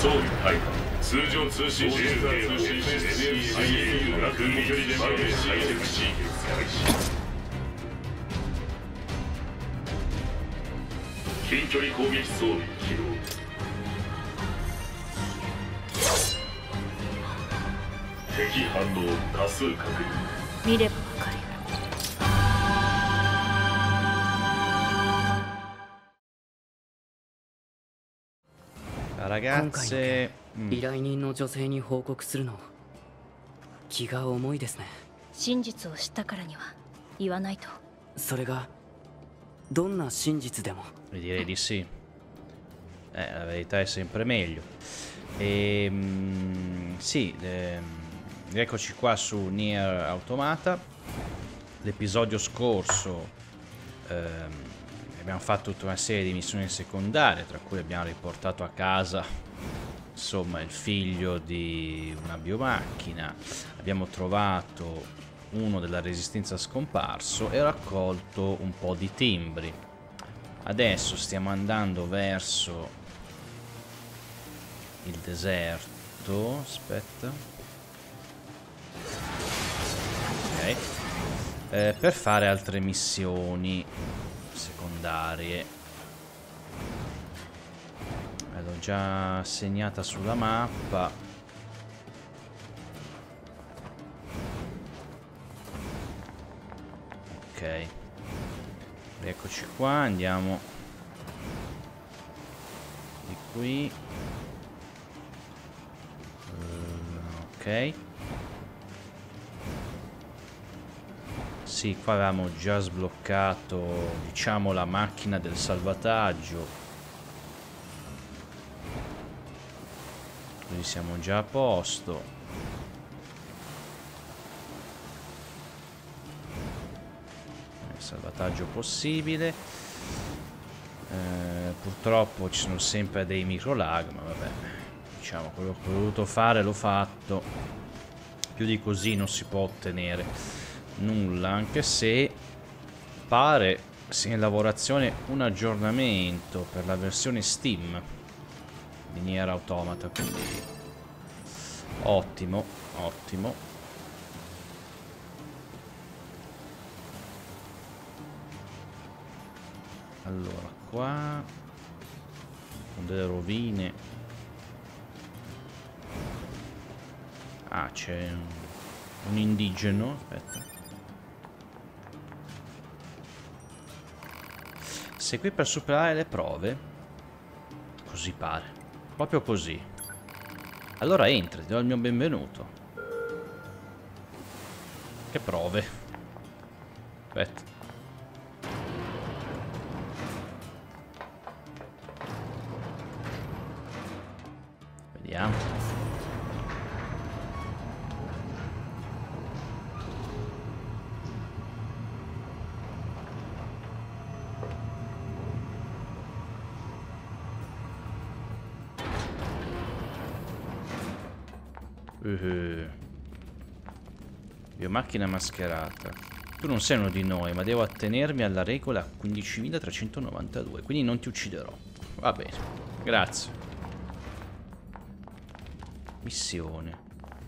装備配下通常通信システム通信システム空軍距離でハイテクシー開始近距離攻撃装備起動敵反応多数確認見ればわかる。 今回の件、 依頼人の女性に報告するの気が重いですね。 真実を知ったからには言わないと。 それがどんな真実でも。 Direi di sì. La verità è sempre meglio. Sì, eccoci qua su Nier Automata. L'episodio scorso abbiamo fatto tutta una serie di missioni secondarie, tra cui abbiamo riportato a casa insomma il figlio di una biomacchina, abbiamo trovato uno della resistenza scomparso e raccolto un po' di timbri. Adesso stiamo andando verso il deserto. Aspetta. Ok. Per fare altre missioni secondarie. L'ho già segnata sulla mappa. Ok. Eccoci qua, andiamo di qui. Ok. Sì, qua avevamo già sbloccato, diciamo, la macchina del salvataggio. Quindi siamo già a posto. Salvataggio possibile. Purtroppo ci sono sempre dei micro lag, ma vabbè, diciamo quello che ho voluto fare l'ho fatto. Più di così non si può ottenere nulla, anche se pare sia in lavorazione un aggiornamento per la versione Steam di Nier Automata, quindi ottimo, ottimo. Allora, qua con delle rovine. Ah, c'è un indigeno. Aspetta. Sei qui per superare le prove? Così pare. Proprio così. Allora entra, ti do il mio benvenuto. Che prove? Aspetta. Vediamo. Biomacchina mascherata. Tu non sei uno di noi, ma devo attenermi alla regola 15.392, quindi non ti ucciderò. Va bene, grazie. Missione.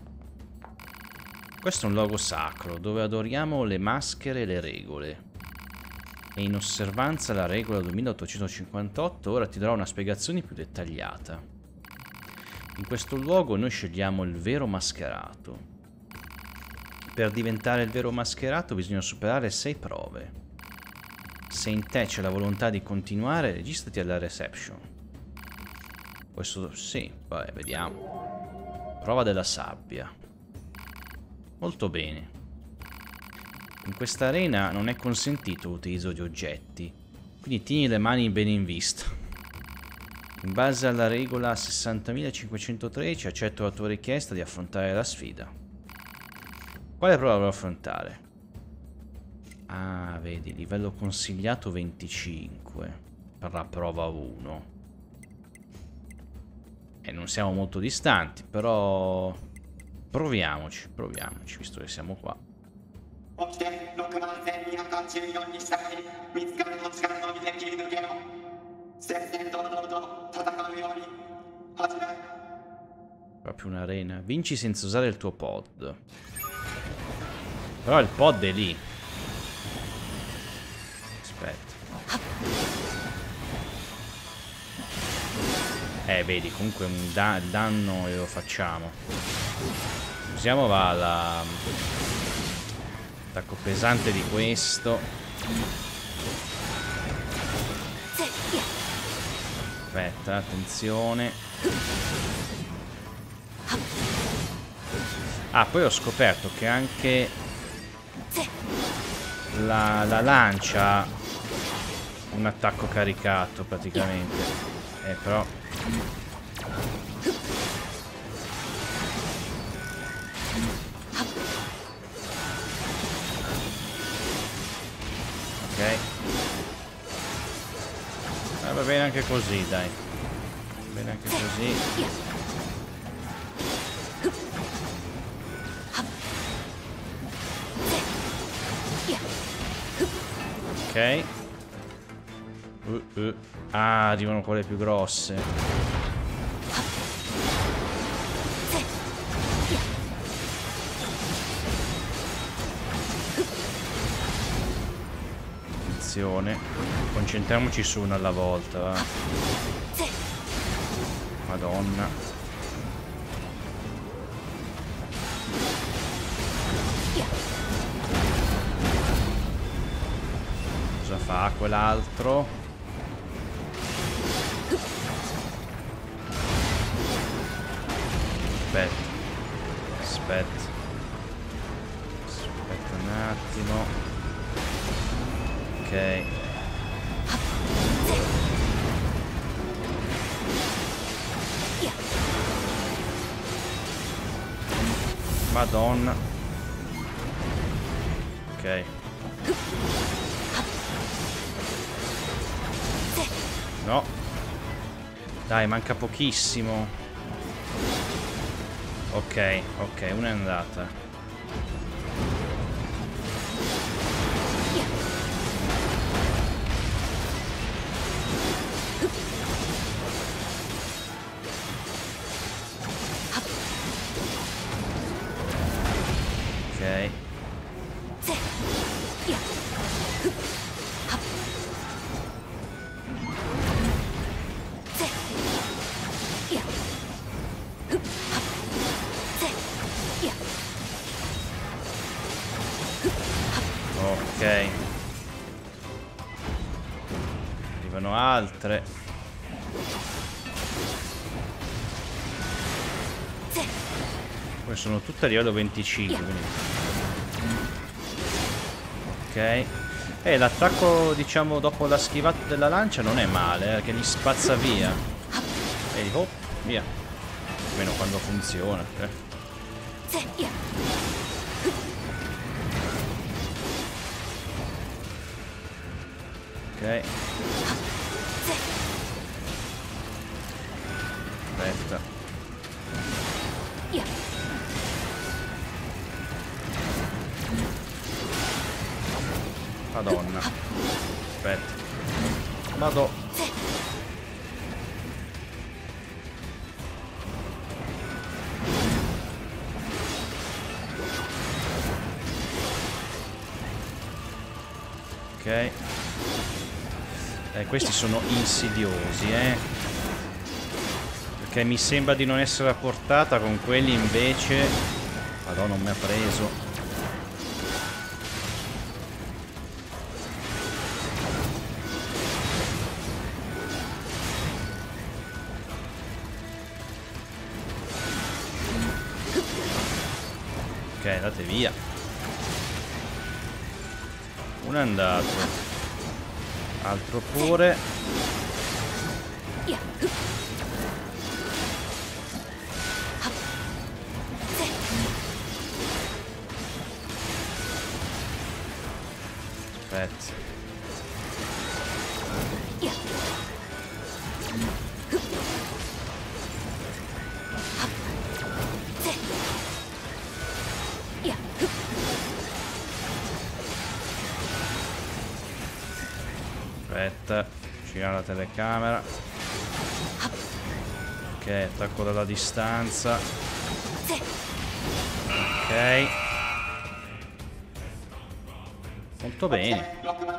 Questo è un luogo sacro, dove adoriamo le maschere e le regole. E in osservanza alla regola 2858, ora ti darò una spiegazione più dettagliata. In questo luogo noi scegliamo il vero mascherato. Per diventare il vero mascherato bisogna superare 6 prove. Se in te c'è la volontà di continuare, registrati alla reception. Questo sì, vabbè, vediamo. Prova della sabbia. Molto bene. In questa arena non è consentito l'utilizzo di oggetti, quindi tieni le mani bene in vista. In base alla regola 60.513 accetto la tua richiesta di affrontare la sfida. Quale prova devo affrontare? Ah, vedi, livello consigliato 25 per la prova 1. E non siamo molto distanti, però proviamoci, visto che siamo qua. Proprio un'arena. Vinci senza usare il tuo pod. Però il pod è lì. Aspetta. Vedi, comunque il danno lo facciamo. Usiamo l'attacco pesante di questo. Aspetta, attenzione. Ah, poi ho scoperto che anche la lancia ha un attacco caricato praticamente. Però ok. Va bene anche così, dai. Va bene anche così. Ok. Ah, arrivano quelle più grosse. Attenzione. Concentriamoci su una alla volta, va. Madonna. Cosa fa quell'altro? Aspetta un attimo. Ok. Madonna. Ok. No. Dai, manca pochissimo. Ok, ok, una è andata. Ok. Ok. Arrivano altre. Poi sono tutte a livello 25, quindi. Ok. L'attacco, diciamo, dopo la schivata della lancia non è male, che li spazza via. Vedi, hop, via. Almeno quando funziona. Ok. Aspetta. Madonna. Aspetta. Madò. Ok. Questi sono insidiosi, perché mi sembra di non essere a portata, con quelli invece. Madonna, non mi ha preso. Ok, andate via. Uno è andato. Altro pure. Aspetta. Aspetta, gira la telecamera. Ok, attacco dalla distanza. Molto bene.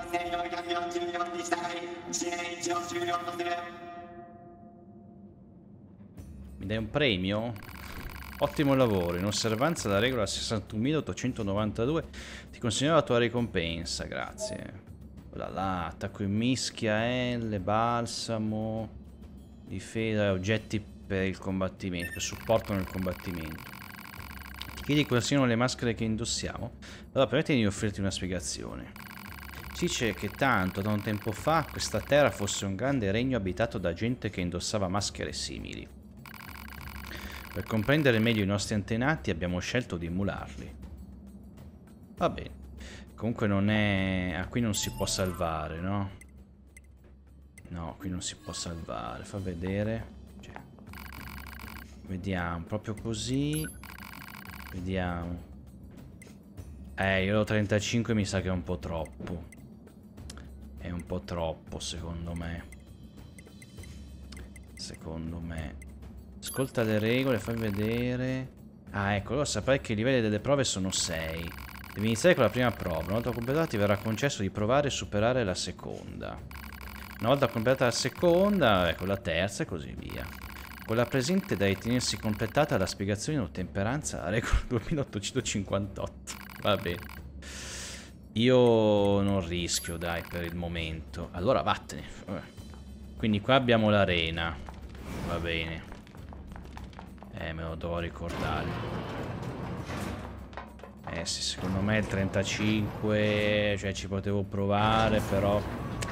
Mi dai un premio? Ottimo lavoro. In osservanza della regola 61.892 ti consegnerò la tua ricompensa. Grazie. Là, attacco in mischia, L, balsamo, difesa, oggetti per il combattimento, che supportano il combattimento. Ti chiedi quali siano le maschere che indossiamo? Allora permettimi di offrirti una spiegazione. Si dice che da un tempo fa questa terra fosse un grande regno abitato da gente che indossava maschere simili. Per comprendere meglio i nostri antenati abbiamo scelto di emularli. Va bene. Comunque non è... Ah, qui non si può salvare, no? No, qui non si può salvare. Fa vedere. Cioè, vediamo, proprio così. Vediamo. Io ho 35, mi sa che è un po' troppo. È un po' troppo, secondo me. Secondo me. Ascolta le regole, fai vedere. Ah, ecco, allora saprai che i livelli delle prove sono 6. Devi iniziare con la prima prova. Una volta completata ti verrà concesso di provare e superare la seconda. Una volta completata la seconda, ecco la terza e così via. Quella presente da ritenersi completata la spiegazione di ottemperanza alla regola 2858. Va bene. Io non rischio, dai, per il momento. Allora vattene. Quindi qua abbiamo l'arena. Va bene. Me lo devo ricordare. Sì, secondo me il 35, cioè ci potevo provare, però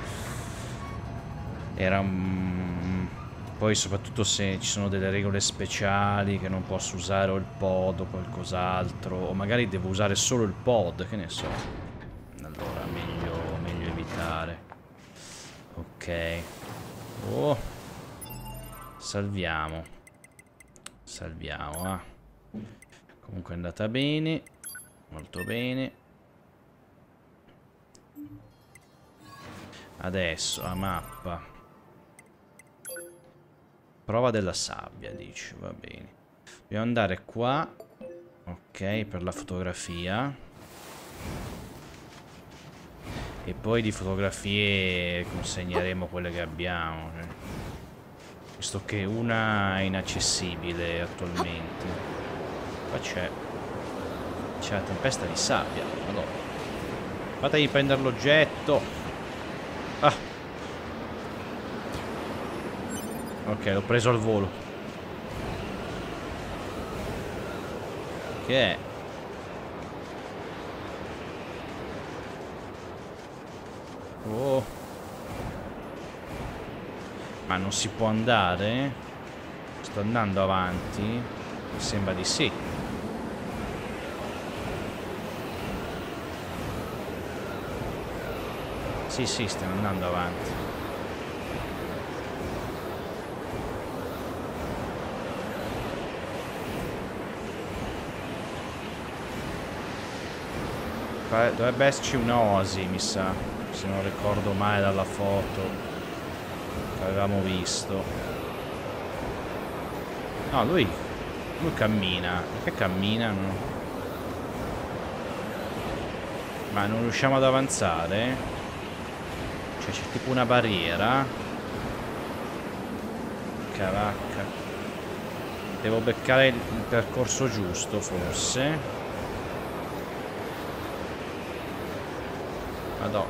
era poi soprattutto se ci sono delle regole speciali che non posso usare o il pod o qualcos'altro, o magari devo usare solo il pod, che ne so. Allora meglio evitare. Ok. Oh. Salviamo. Salviamo, Comunque è andata bene. Molto bene. Adesso la mappa. Prova della sabbia, dice. Va bene. Dobbiamo andare qua. Ok, per la fotografia. E poi di fotografie consegneremo quelle che abbiamo. Visto che una è inaccessibile attualmente. Qua c'è la tempesta di sabbia. Madonna. Fategli prendere l'oggetto. Ah. Ok, l'ho preso al volo. Che è? Oh. Ma non si può andare? Sto andando avanti? Mi sembra di sì. Sì, stiamo andando avanti. Dovrebbe esserci un'oasi, mi sa, se non ricordo male dalla foto che avevamo visto. No, lui cammina. Perché cammina? No? Ma non riusciamo ad avanzare? C'è tipo una barriera. Cavacca. Devo beccare il percorso giusto, forse. Madò.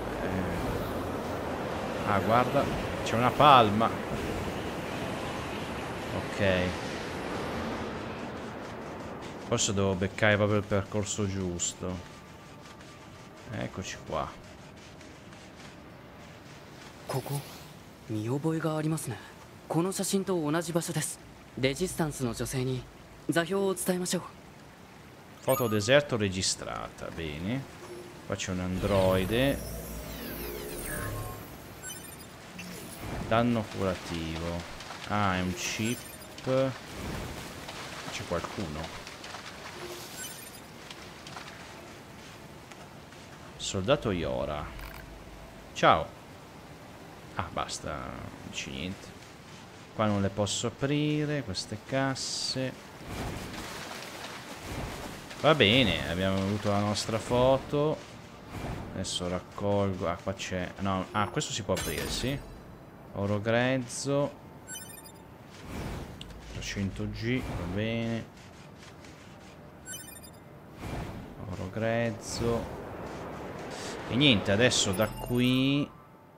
Ah, guarda. C'è una palma. Ok. Forse devo beccare proprio il percorso giusto. Eccoci qua. ここ見覚えがありますね。この写真と同じ場所です。レジスタンスの女性に座標を伝えましょう。 Foto deserto registrata, bene. Qua c'è un androide. Danno curativo. Ah, è un chip. C'è qualcuno. Soldato Iora. Ciao. Ah, basta, non c'è niente. Qua non le posso aprire, queste casse. Va bene, abbiamo avuto la nostra foto. Adesso raccolgo. Ah, qua c'è. No, ah, questo si può aprire, sì. Oro grezzo. 300G, va bene. Oro grezzo. E niente, adesso da qui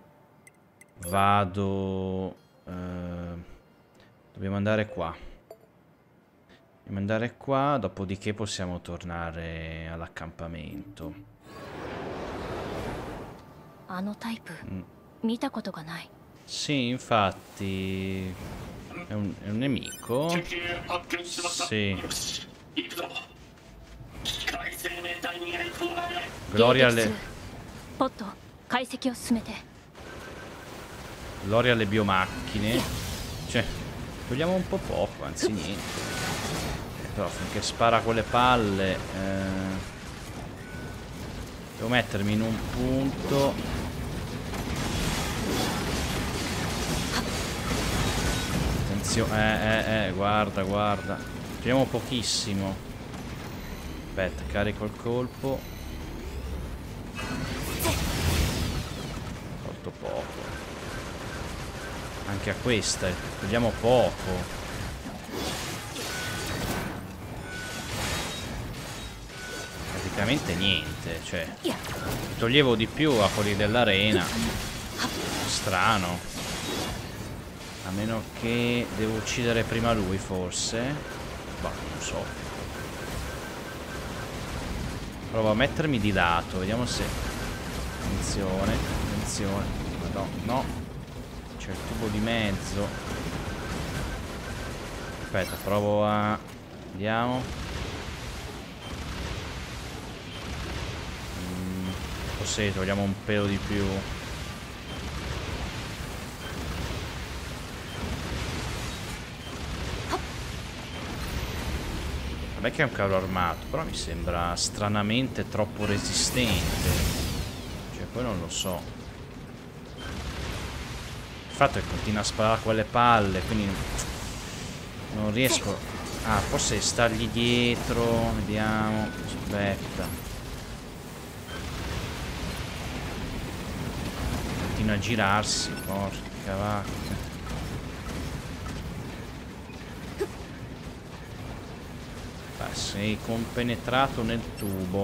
vado. Dobbiamo andare qua. Dobbiamo andare qua, dopodiché possiamo tornare all'accampamento. あのタイプ、見たことがない。 Sì, infatti è un nemico. 敵発見しました Sì. よし行くぞ機械生命体にやり込まれ Gloria 迎撃す alle, るポット解析を進めて。 gloria alle biomacchine. Cioè, togliamo un po' poco, anzi niente. Però finché spara quelle palle devo mettermi in un punto. Attenzione, guarda, guarda. Togliamo pochissimo. Aspetta, carico il colpo. Molto poco. Anche a questa togliamo poco. Praticamente niente, cioè toglievo di più a quelli dell'arena. Strano. A meno che devo uccidere prima lui, forse. Boh, non so. Provo a mettermi di lato, vediamo se. Attenzione, attenzione. No, no. C'è il tubo di mezzo. Aspetta, provo a. Vediamo. Forse togliamo un pelo di più. Vabbè che è un carro armato, però mi sembra stranamente troppo resistente. Cioè, poi non lo so. Il fatto è che continua a sparare a quelle palle, quindi non riesco. Ah, forse stargli dietro. Vediamo. Aspetta. Continua a girarsi, porca vacca. Beh, sei compenetrato nel tubo.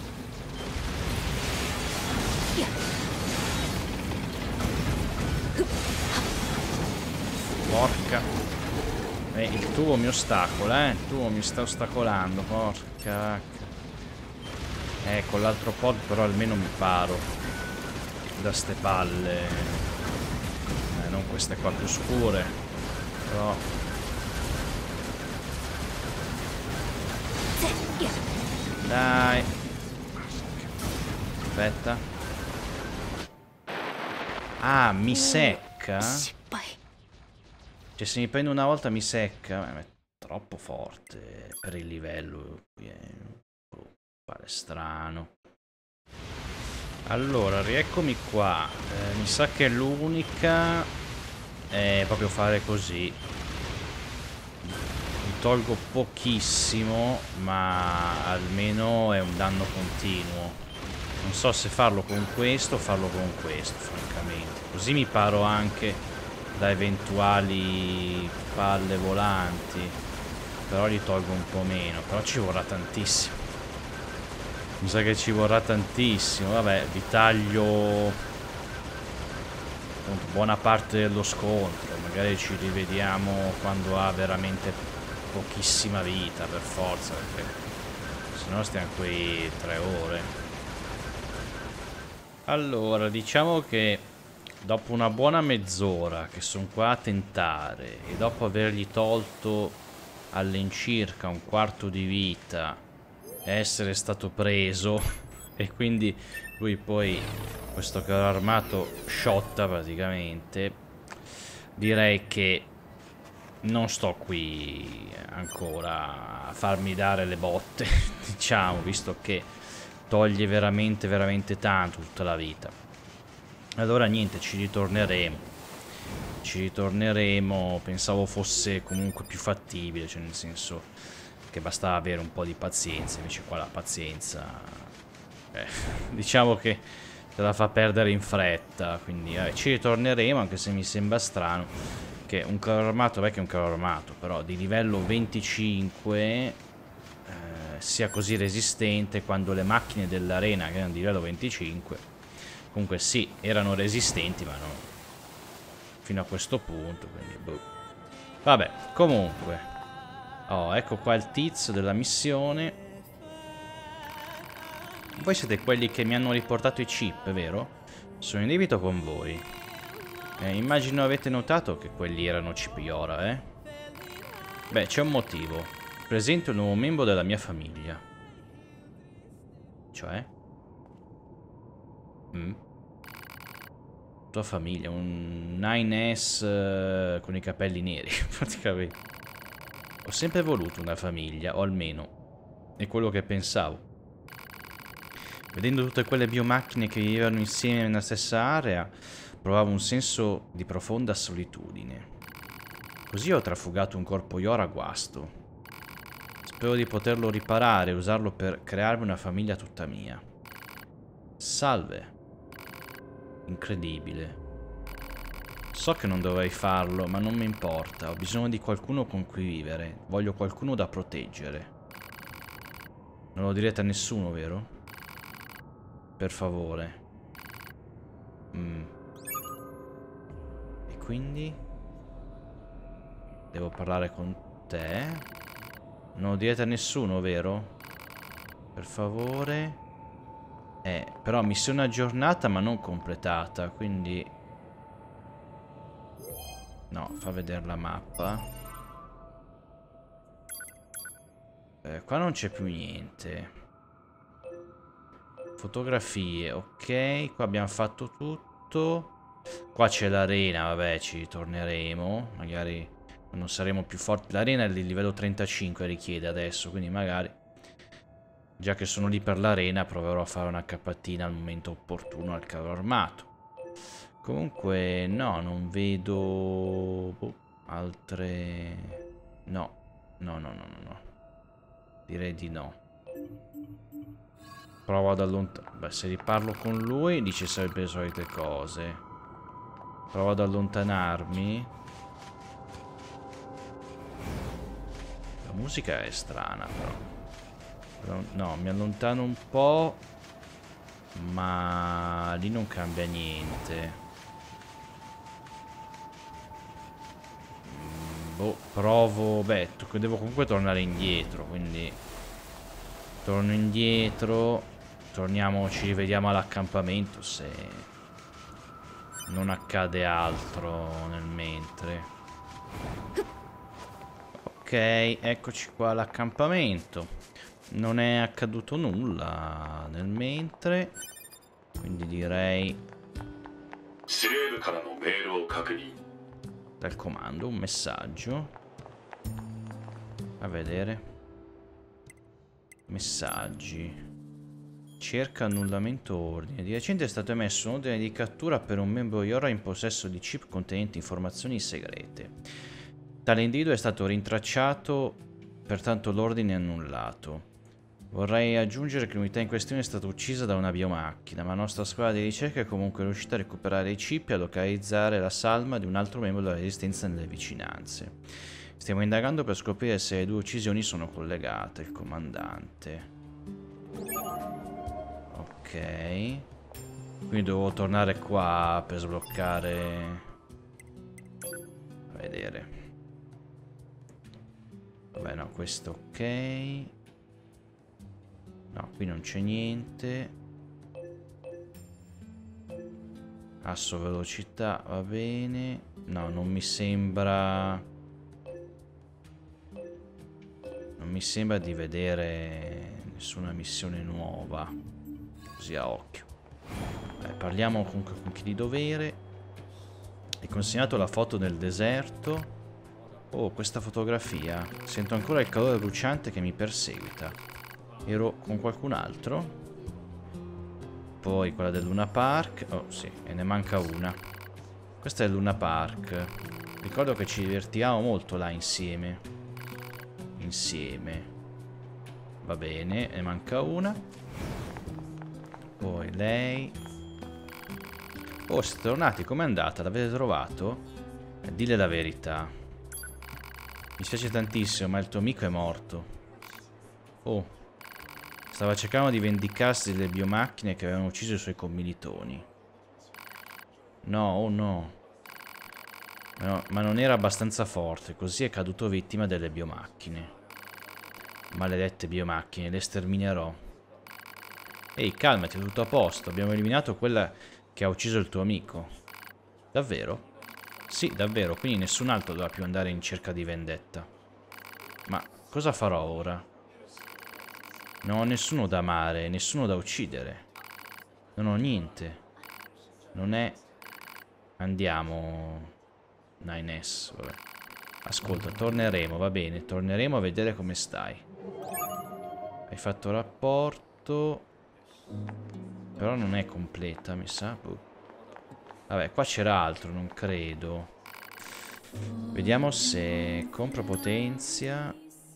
Porca. Il tubo mi ostacola, il tubo mi sta ostacolando, porca vacca. Con l'altro pod però almeno mi paro da ste palle. Non queste qua più scure, però. Dai. Aspetta. Ah, mi secca? 失敗。 Cioè, se mi prendo una volta mi secca. È troppo forte per il livello. Pare strano. Allora, rieccomi qua. Mi sa che l'unica è proprio fare così. Mi tolgo pochissimo, ma almeno è un danno continuo. Non so se farlo con questo o farlo con questo, francamente. Così mi paro anche da eventuali palle volanti. Però li tolgo un po' meno. Però ci vorrà tantissimo. Mi sa che ci vorrà tantissimo. Vabbè, vi taglio appunto buona parte dello scontro. Magari ci rivediamo quando ha veramente pochissima vita, per forza, perché sennò stiamo qui 3 ore. Allora, diciamo che dopo una buona mezz'ora che sono qua a tentare e dopo avergli tolto all'incirca un quarto di vita, essere stato preso e quindi lui poi, questo carro armato, sciotta praticamente, direi che non sto qui ancora a farmi dare le botte, diciamo, visto che toglie veramente veramente tanto tutta la vita. Allora niente, ci ritorneremo, pensavo fosse comunque più fattibile, cioè nel senso che bastava avere un po' di pazienza, invece qua la pazienza diciamo che te la fa perdere in fretta, quindi ci ritorneremo, anche se mi sembra strano che un carro armato, che è un carro armato, però di livello 25 sia così resistente, quando le macchine dell'arena che erano di livello 25 comunque sì, erano resistenti, ma non fino a questo punto, quindi boh. Vabbè, comunque, oh, ecco qua il tizio della missione. Voi siete quelli che mi hanno riportato i chip, vero? Sono in debito con voi. Immagino avete notato che quelli erano chip Yora, eh? Beh, c'è un motivo. Presento un nuovo membro della mia famiglia. Cioè? Tua famiglia, un 9S con i capelli neri, praticamente. Ho sempre voluto una famiglia, o almeno è quello che pensavo. Vedendo tutte quelle biomacchine che vivevano insieme nella stessa area, provavo un senso di profonda solitudine. Così ho trafugato un corpo Yora a guasto. Spero di poterlo riparare e usarlo per crearmi una famiglia tutta mia. Salve. Incredibile. So che non dovrei farlo, ma non mi importa. Ho bisogno di qualcuno con cui vivere. Voglio qualcuno da proteggere. Non lo direte a nessuno, vero? Per favore. E quindi? Devo parlare con te? Non lo direte a nessuno, vero? Per favore. Però missione aggiornata ma non completata, quindi... No, fa vedere la mappa. Qua non c'è più niente. Fotografie, ok. Qua abbiamo fatto tutto. Qua c'è l'arena, vabbè, ci ritorneremo. Magari non saremo più forti. L'arena è di livello 35, richiede adesso, quindi magari... Già che sono lì per l'arena, proverò a fare una cappatina al momento opportuno al carro armato. Comunque, no, non vedo... altre... No. No. Direi di no. Provo ad allontanarmi. Beh, se riparlo con lui, dice sempre le solite cose. Provo ad allontanarmi. La musica è strana, però. No, mi allontano un po'. Ma lì non cambia niente. Boh, provo. Beh, devo comunque tornare indietro, quindi torno indietro. Torniamo, ci rivediamo all'accampamento se non accade altro nel mentre. Ok, eccoci qua all'accampamento. Non è accaduto nulla nel mentre, quindi direi dal comando un messaggio. A vedere. Messaggi. Cerca annullamento ordine. Di recente è stato emesso un ordine di cattura per un membro Yora in possesso di chip contenenti informazioni segrete. Tale individuo è stato rintracciato, pertanto l'ordine è annullato. Vorrei aggiungere che l'unità in questione è stata uccisa da una biomacchina, ma la nostra squadra di ricerca è comunque riuscita a recuperare i chip e a localizzare la salma di un altro membro della Resistenza nelle vicinanze. Stiamo indagando per scoprire se le due uccisioni sono collegate. Il comandante. Ok. Quindi devo tornare qua per sbloccare... A vedere. Vabbè, no, questo ok. No, qui non c'è niente. Asso velocità, va bene. No, non mi sembra... Non mi sembra di vedere nessuna missione nuova. Così a occhio. Parliamo comunque con chi di dovere. Hai consegnato la foto nel deserto. Oh, questa fotografia. Sento ancora il calore bruciante che mi perseguita. Ero con qualcun altro. Poi quella del Luna Park. Oh sì, e ne manca una. Questa è il Luna Park. Ricordo che ci divertivamo molto là insieme. Va bene, ne manca una. Poi lei. Oh, siete tornati, com'è andata? L'avete trovato? Dille la verità. Mi spiace tantissimo, ma il tuo amico è morto. Oh, stava cercando di vendicarsi delle biomacchine che avevano ucciso i suoi commilitoni. No, oh no. No, ma non era abbastanza forte, così è caduto vittima delle biomacchine. Maledette biomacchine, le sterminerò. Ehi, calmati, è tutto a posto. Abbiamo eliminato quella che ha ucciso il tuo amico. Davvero? Sì, davvero, quindi nessun altro dovrà più andare in cerca di vendetta. Ma cosa farò ora? Non ho nessuno da amare, nessuno da uccidere. Non ho niente. Non è... Andiamo... 9S, vabbè. Ascolta, torneremo, va bene. Torneremo a vedere come stai. Hai fatto rapporto... Però non è completa, mi sa. Vabbè, qua c'era altro, non credo. Vediamo se compro potenzia.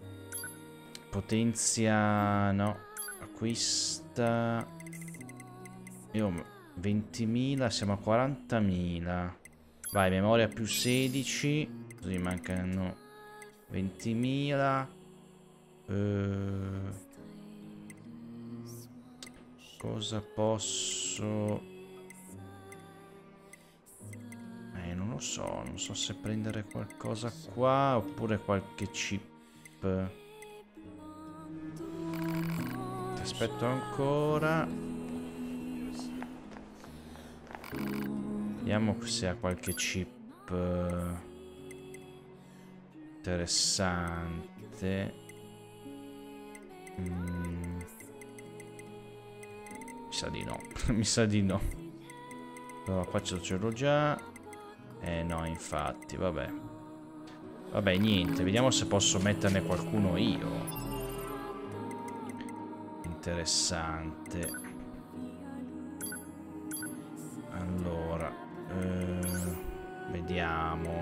Potenzia... no. Acquista... Io 20.000, siamo a 40.000. Vai, memoria più 16. Così mancano 20.000. Cosa posso... non lo so. Non so se prendere qualcosa qua oppure qualche chip. Ti aspetto ancora. Vediamo se ha qualche chip interessante. Mi sa di no. Mi sa di no. Però qua ce l'ho già. No, infatti, vabbè. Vabbè, niente. Vediamo se posso metterne qualcuno io. Interessante. Allora, vediamo.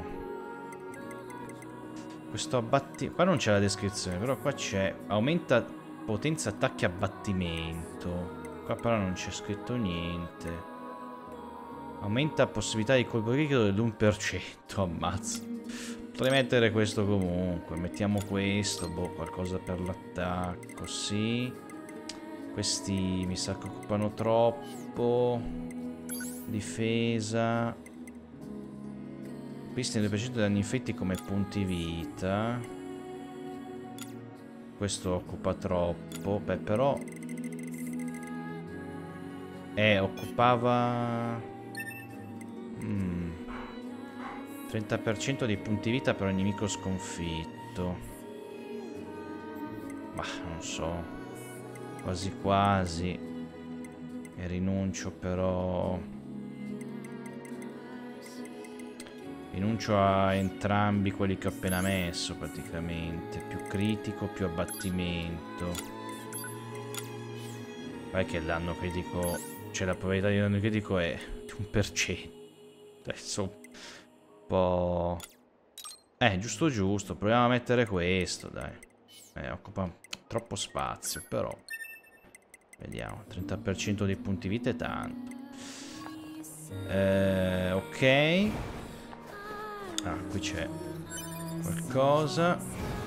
Questo abbattimento. Qua non c'è la descrizione, però qua c'è. Aumenta potenza attacchi abbattimento. Qua però non c'è scritto niente. Aumenta possibilità di colpo critico dell'1%. Ammazza. Potrei mettere questo comunque. Mettiamo questo. Boh, qualcosa per l'attacco. Sì. Questi mi sa che occupano troppo. Difesa. Questi 2% danni infetti come punti vita. Questo occupa troppo. Beh, però. Occupava. 30% dei punti vita per ogni nemico sconfitto. Ma non so. Quasi quasi. E rinuncio però. Rinuncio a entrambi quelli che ho appena messo praticamente. Più critico, più abbattimento. Vai che il danno critico. Cioè la probabilità di danno critico è di 1%. Adesso un po'. Giusto giusto. Proviamo a mettere questo, dai. Occupa troppo spazio, però. Vediamo. 30% dei punti vita è tanto. Ok. Ah, qui c'è qualcosa.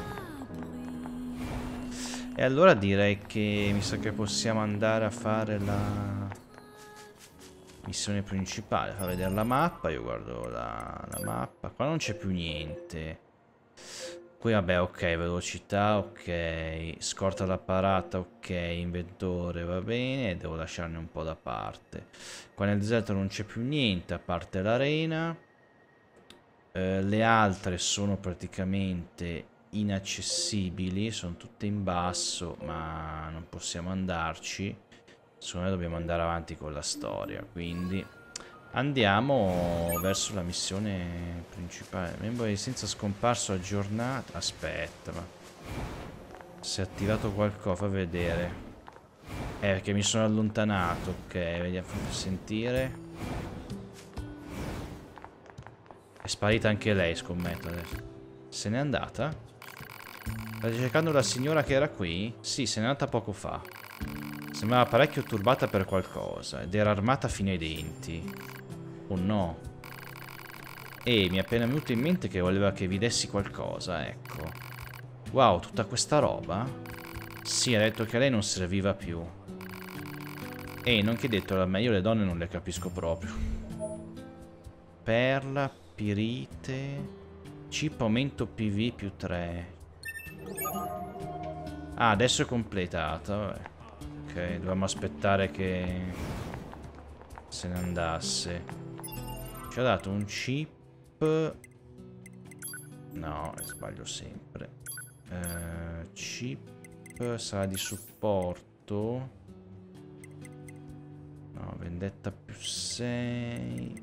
E allora direi che mi sa che possiamo andare a fare la missione principale. Fa vedere la mappa. Io guardo la mappa. Qua non c'è più niente. Qui vabbè, ok, velocità, ok. Scorta la parata, ok. Inventore, va bene. Devo lasciarne un po' da parte. Qua nel deserto non c'è più niente a parte l'arena. Le altre sono praticamente inaccessibili. Sono tutte in basso, ma non possiamo andarci. Secondo me dobbiamo andare avanti con la storia. Quindi andiamo verso la missione principale. Membro di Resistenza scomparso aggiornato. Aspetta, ma si è attivato qualcosa? Fa vedere. Perché mi sono allontanato. Ok, vediamo, fammi sentire. È sparita anche lei, scommetto adesso. Se n'è andata? Stai cercando la signora che era qui? Sì, se n'è andata poco fa. Sembrava parecchio turbata per qualcosa ed era armata fino ai denti. Oh no. E mi è appena venuto in mente che voleva che vi dessi qualcosa, ecco. Wow, tutta questa roba? Sì, ha detto che a lei non serviva più. E non che detto, meglio le donne non le capisco proprio. Perla, pirite... Chip aumento PV più 3. Ah, adesso è completata. Vabbè. Ok, dovevamo aspettare che se ne andasse. Ci ha dato un chip. No, sbaglio sempre. Chip sarà di supporto. No, vendetta più 6.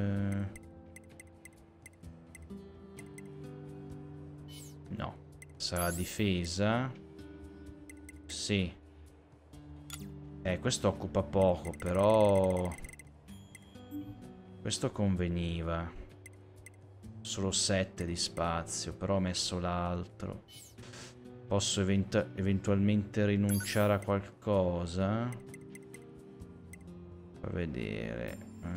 No, sarà difesa. Sì. Questo occupa poco, però... Questo conveniva. Solo 7 di spazio, però ho messo l'altro. Posso eventualmente rinunciare a qualcosa? Fa vedere.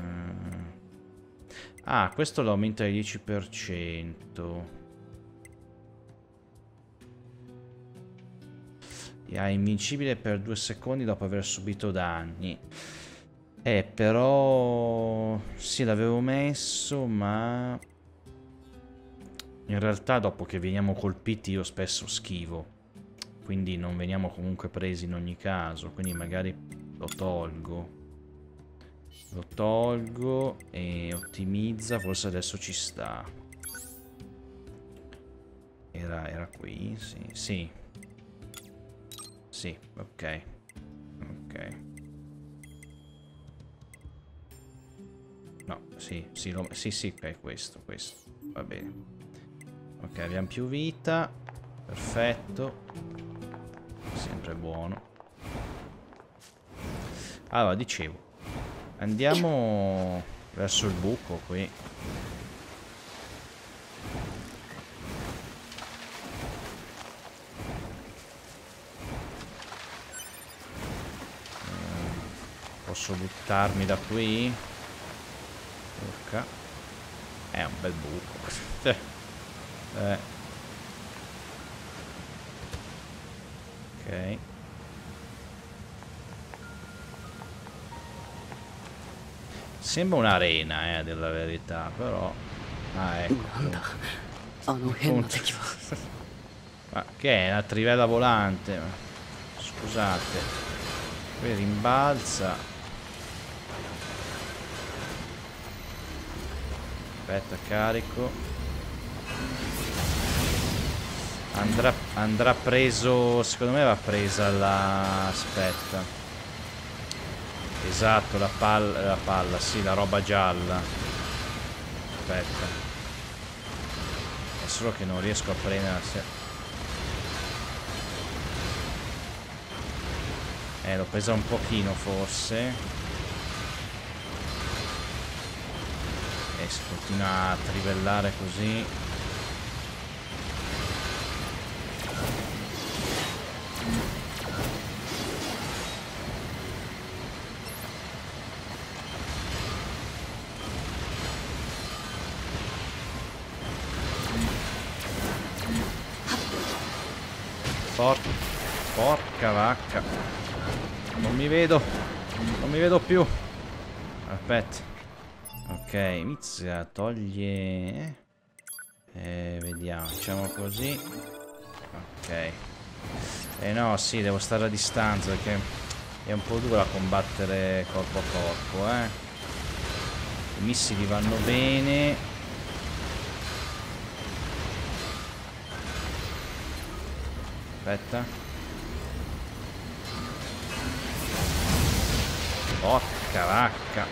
Ah, questo lo aumenta al 10%. È invincibile per 2 secondi dopo aver subito danni. Però... Sì, l'avevo messo, ma... In realtà dopo che veniamo colpiti io spesso schivo. Quindi non veniamo comunque presi in ogni caso. Quindi magari lo tolgo. Lo tolgo e ottimizza. Forse adesso ci sta. Era qui? Sì, sì. Sì, ok. Ok. No, sì, sì, sì, è questo. Va bene. Ok, abbiamo più vita. Perfetto. Sempre buono. Allora, dicevo. Andiamo verso il buco qui. Posso buttarmi da qui? Urca. È un bel buco. Ok. Sembra un'arena, della verità, però... Ah, ecco. Appunto. Ma che è? Una trivella volante? Scusate. Qui rimbalza. Aspetta, carico. Andrà preso. Secondo me va presa la. Aspetta. Esatto, la palla, sì, la roba gialla. Aspetta. È solo che non riesco a prendere. L'ho presa un pochino forse. E si continua a trivellare così. Porca vacca. Non mi vedo più. Aspetta. Ok, inizia, toglie. Vediamo, facciamo così. Ok. No, sì, devo stare a distanza perché è un po' dura combattere corpo a corpo, I missili vanno bene. Aspetta. Porca vacca.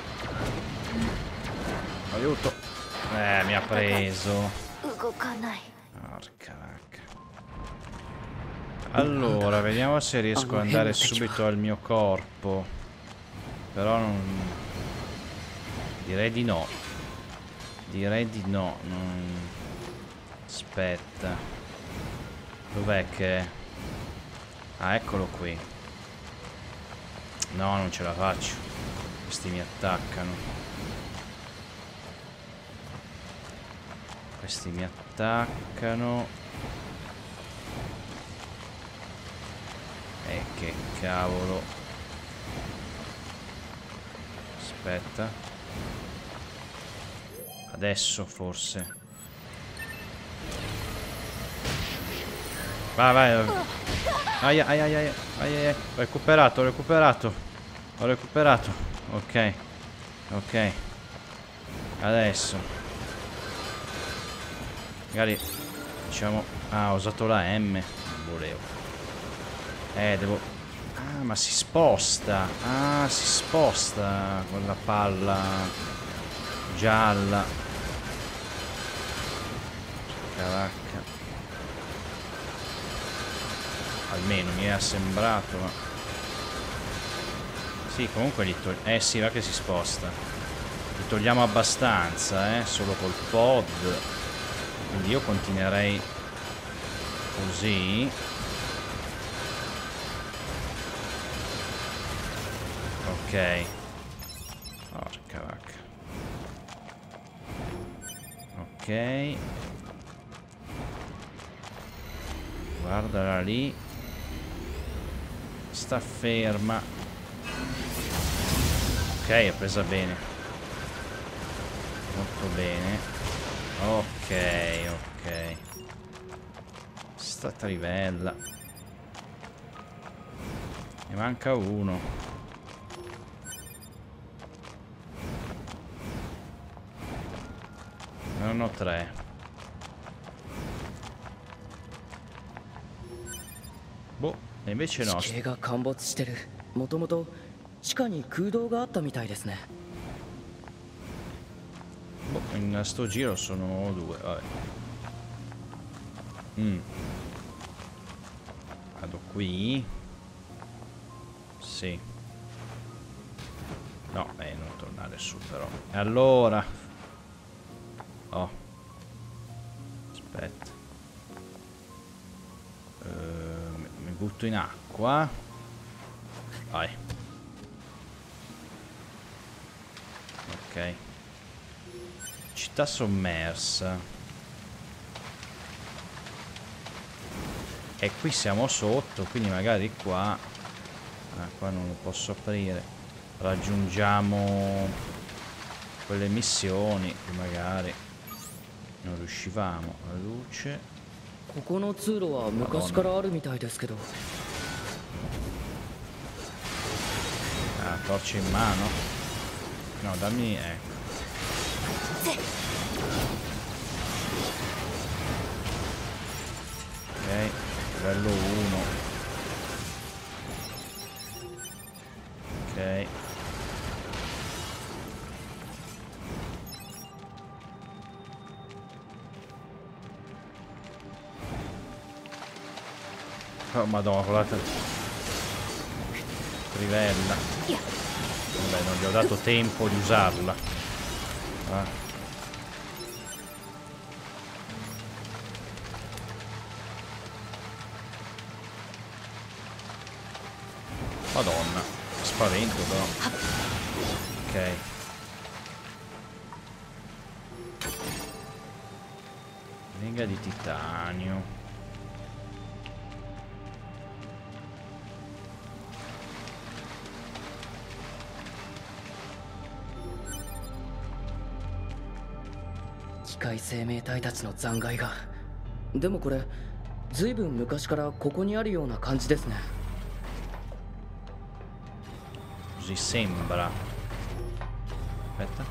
Aiuto. Mi ha preso. Porca vacca. Allora, vediamo se riesco ad andare subito al mio corpo. Però non... Direi di no. Direi di no. Aspetta. Dov'è che... Ah, eccolo qui. No, non ce la faccio. Questi mi attaccano. Questi mi attaccano. E che cavolo. Aspetta. Adesso forse. Vai, vai. Aia, aia, aia, aia, aia. Ho recuperato, ho recuperato. Ho recuperato. Ok. Ok. Adesso. Magari diciamo... Ah, ho usato la M. Non volevo. Devo... Ah, ma si sposta. Ah, si sposta quella palla gialla. Cavacca. Almeno mi era sembrato, ma... Sì, comunque gli togliamo... sì, va che si sposta. Gli togliamo abbastanza, solo col pod. Quindi io continuerei così. Ok. Porca vacca. Ok. Guardala lì. Sta ferma. Ok, è presa bene. Molto bene. Ok, ok. Sta trivella. Ne manca uno. Non ho 3. Boh, e invece no. 地形が陥没してる。もともと地下に空洞があったみたいですね。 Boh, in sto giro sono 2, vabbè. Vado qui. Sì. No, non tornare su però. E allora. Oh. Aspetta. Mi butto in acqua. Vai. Ok. Città sommersa. E qui siamo sotto, quindi magari qua... Ah, qua non lo posso aprire. Raggiungiamo quelle missioni che magari non riuscivamo. La luce. ここの通路は昔からあるみたいですけど。 Ah, torce in mano. No, dammi... ecco. Ok, livello 1. Ok. Oh madonna, guardate. Trivella. Vabbè, non gli ho dato tempo di usarla. Ah. Madonna, spavento però. Ok. Lega di titanio. 機械生命体たちの残骸が。でもこれずいぶん昔からここにあるような感じですね。 Così sembra. Aspetta.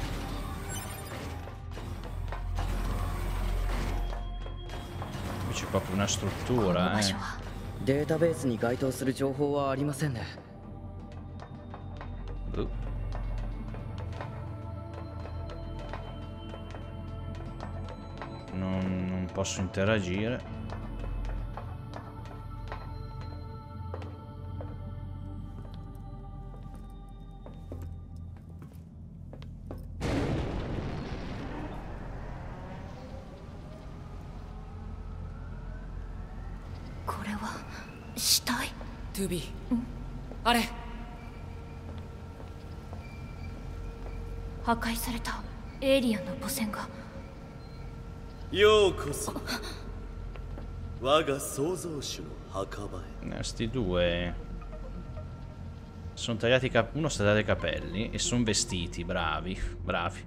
Qui c'è proprio una struttura, データベースに該当する情報はありませんね。 Non posso interagire. これは死体？ トゥービー、あれ破壊されたエイリアンの母船が。 ようこそ我が創造主の墓場へ。 Sti due sono tagliati uno sta tagliando i capelli e sono vestiti, bravi, bravi.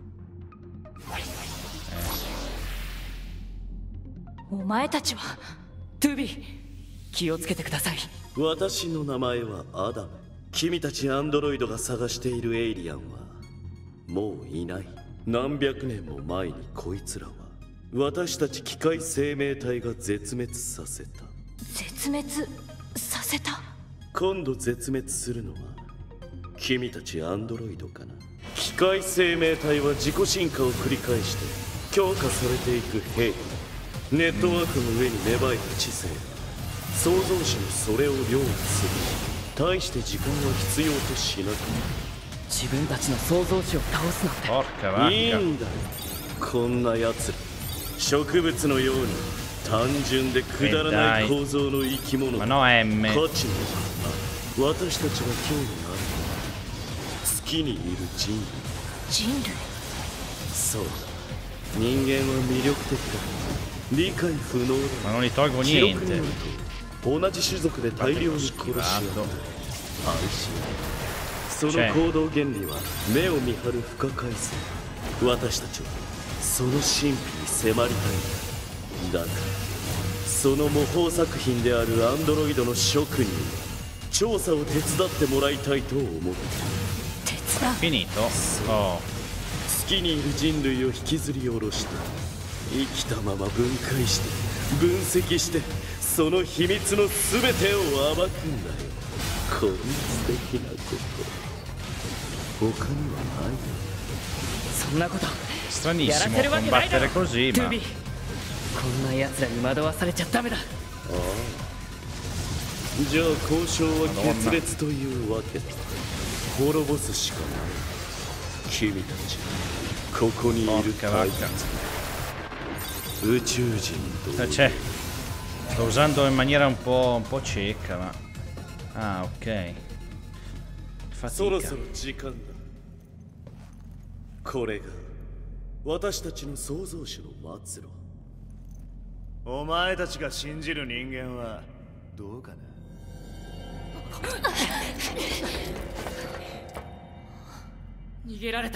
お前たちは。 トゥービー、気をつけてください。 私の名前はアダム。君たちアンドロイドが探しているエイリアンはもういない。何百年も前にこいつらは私たち機械生命体が絶滅させた。 絶滅させた？ 今度絶滅するのは君たちアンドロイドかな。機械生命体は自己進化を繰り返して強化されていく兵器。ネットワークの上に芽生えた知性。創造主にそれを領受する。大して時間は必要としなくなる。 自分たちの創造主を倒すなんて。 Porca いい vacca. んだよこんなやつら。植物のように単純でくだらない構造の生き物 Ma だ。 no, M. 価値のある私たちが興味あるのは月にいる人類。 人類？ そうだ、人間は魅力的だ。理解不能 Ma だ。 non gli tolgo 記録に niente. よると同じ種族で大量に殺し合う愛しその行動原理は目を見張る不可解性。私たちはその神秘に迫りたいんだ。だからその模倣作品であるアンドロイドの職人に調査を手伝ってもらいたいと思っている。 手伝う？ Finito? Oh. 月にいる人類を引きずり下ろして生きたまま分解して分析してその秘密の全てを暴くんだよ。こんな素敵なこと他にはない。 そんなこと Stranissimo combattere così, トゥー ma ビー、こんな奴らに惑わされちゃダメだ。 じゃあ交渉は決裂というわけだ。滅ぼすしかない。君たちここにいる Porca 怪 vacca. 物宇宙人と C'è. Sto usando in maniera un po' cieca, ma... Ah, ok. そろ Fatica. そろ時間だ。これが私たちの創造主の末路。 お前たちが信じる人間はどうかな。 逃げられた。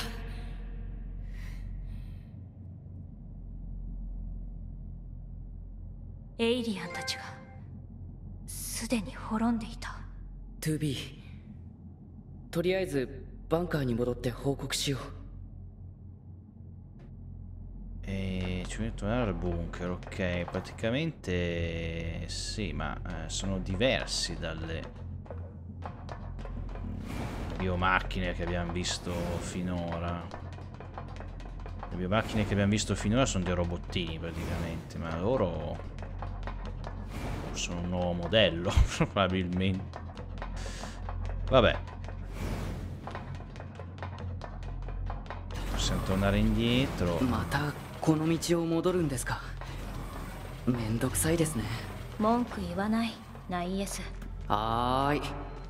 エイリアンたちがすでに滅んでいた。 トゥービー、とりあえずバンカーに戻って報告しよう。 Ci metto tornare al bunker, ok. Praticamente sì, ma sono diversi dalle biomacchine che abbiamo visto finora. Le biomacchine che abbiamo visto finora sono dei robottini praticamente, ma loro sono un nuovo modello probabilmente. Vabbè, possiamo tornare indietro. またこの道を戻るんですか。めんどくさいですね。 文句言わないナイエス。 はーい。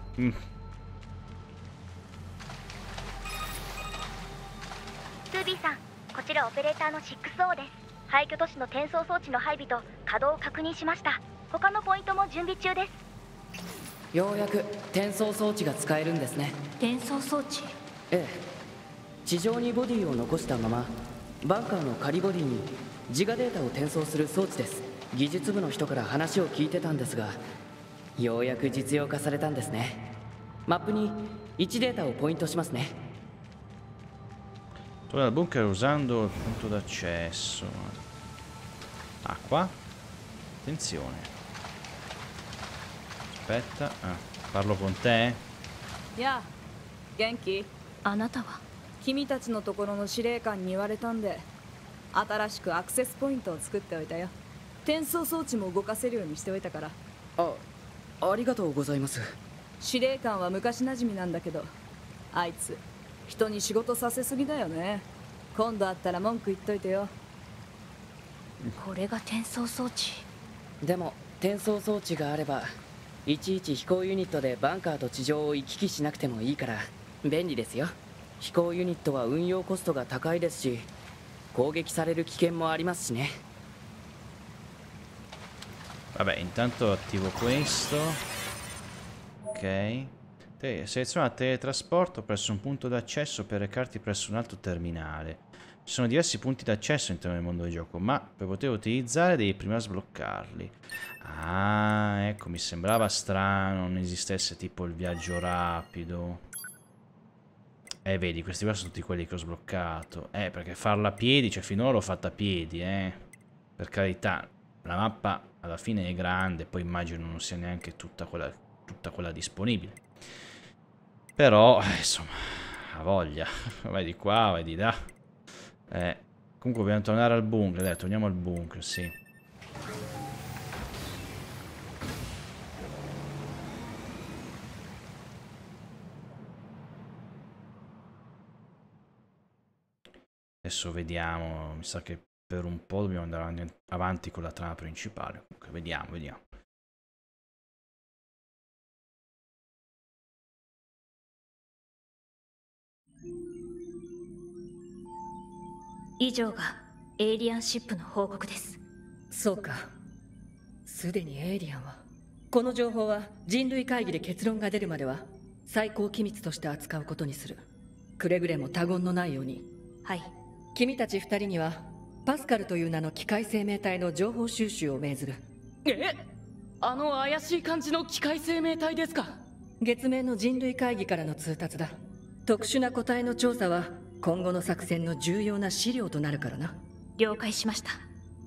トゥービーさん、こちらオペレーターの 6O です。廃墟都市の転送装置の配備と稼働を確認しました。他のポイントも準備中です。 ようやく転送装置が使えるんですね。 転送装置？ ええ、地上にボディを残したままバンカーの仮ボディに自我データを転送する装置です。技術部の人から話を聞いてたんですが、ようやく実用化されたんですね。マップに位置データをポイントしますね。 Torna al bunker usando il punto d'accesso. Ah, qua? Attenzione. Aspetta, parlo con te? やあ、元気？ あなたは？ 君たちのところの司令官に言われたんで、新しくアクセスポイントを作っておいたよ。転送装置も動かせるようにしておいたから。 ありがとうございます。 司令官は昔なじみなんだけど、あいつ人に仕事させすぎだよね。今度会ったら文句言っといてよ。 これが転送装置。 でも転送装置があればいちいち飛行ユニットでバンカーと地上を行き来しなくてもいいから便利ですよ。飛行ユニットは運用コストが高いですし、攻撃される危険もありますしね。 Vabbè, intanto attivo questo. Ok. Seleziona teletrasporto presso un punto d'accesso per recarti presso un altro terminale. Ci sono diversi punti d'accesso all'interno del mondo del gioco, ma per poter utilizzare devi prima sbloccarli. Ah, ecco, mi sembrava strano non esistesse tipo il viaggio rapido. Vedi, questi qua sono tutti quelli che ho sbloccato. Perché farla a piedi, cioè finora l'ho fatta a piedi, per carità. La mappa alla fine è grande, poi immagino non sia neanche tutta quella disponibile. Però, insomma, ha voglia. Vai di qua, vai di là. Comunque dobbiamo tornare al bunker. Dai, torniamo al bunker, sì. Adesso vediamo. Mi sa che per un po' dobbiamo andare avanti con la trama principale. Comunque, vediamo, vediamo. 以上がエイリアンシップの報告です。 そうか。すでにエイリアンは。この情報は人類会議で結論が出るまでは最高機密として扱うことにする。くれぐれも他言のないように。 はい。 君たち二人にはパスカルという名の機械生命体の情報収集を命ずる。 あの怪しい感じの機械生命体ですか？ 月面の人類会議からの通達だ。特殊な個体の調査は今後の作戦の重要な資料となるからな。 了解しました。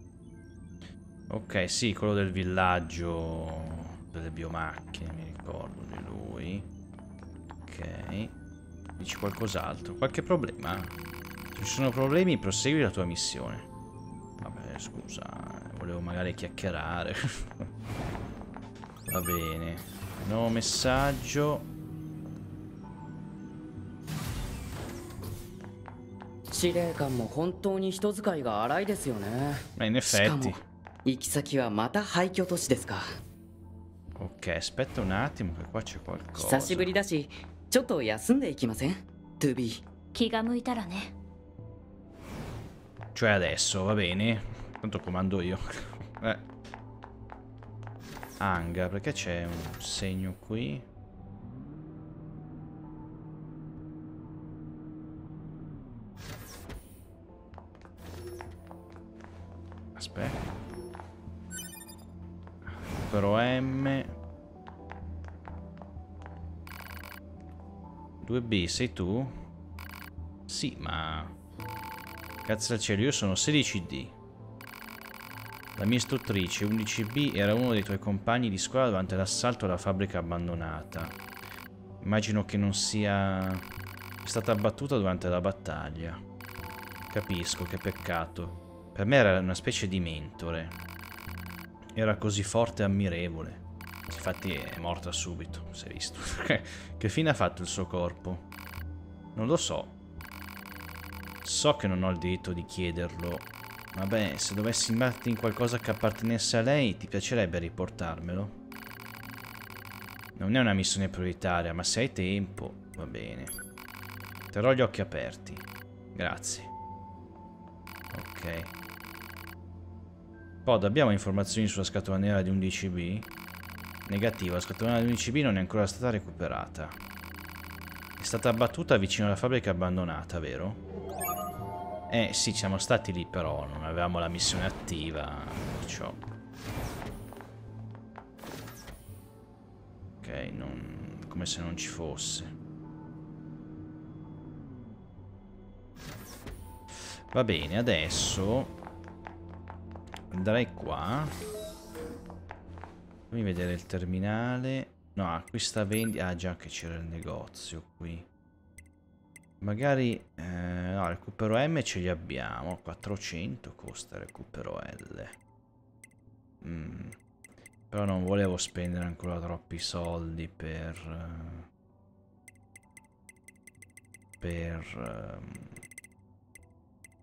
Ok, sì, quello del villaggio delle biomacchine, mi ricordo di lui. Ok. Dici qualcos'altro? Qualche problema? Se ci sono problemi, prosegui la tua missione. Vabbè, scusa, volevo magari chiacchierare. Va bene. Nuovo messaggio. 司令官も本当に人使いが荒いですよね。 In effetti. 行き先はまた廃墟都市ですか。 Ok, aspetta un attimo che qua c'è qualcosa. 久しぶりだし、ちょっと休んでいきません ?2B。 気が向いたらね。 Cioè adesso, va bene. Tanto comando io. Hangar, perché c'è un segno qui? Aspetta. Però M 2B, sei tu? Sì, ma cazzo al cielo, io sono 16D. La mia istruttrice 11B era uno dei tuoi compagni di scuola durante l'assalto alla fabbrica abbandonata. Immagino che non sia stata abbattuta durante la battaglia. Capisco, che peccato. Per me era una specie di mentore. Era così forte e ammirevole. Infatti è morta subito, si è visto. Che fine ha fatto il suo corpo? Non lo so. So che non ho il diritto di chiederlo. Vabbè, se dovessi imbattere in qualcosa che appartenesse a lei, ti piacerebbe riportarmelo? Non è una missione prioritaria, ma se hai tempo, va bene. Terrò gli occhi aperti. Grazie. Ok. Pod, abbiamo informazioni sulla scatola nera di 11B? Negativa, la scatola nera di 11B non è ancora stata recuperata. È stata abbattuta vicino alla fabbrica abbandonata, vero? Sì, siamo stati lì, però non avevamo la missione attiva, perciò... Ok, non... come se non ci fosse. Va bene, adesso... andrei qua. Fammi vedere il terminale. No, acquista vendi. Ah, già che c'era il negozio qui. Magari no, recupero M ce li abbiamo. 400 costa il recupero L. Però non volevo spendere ancora troppi soldi per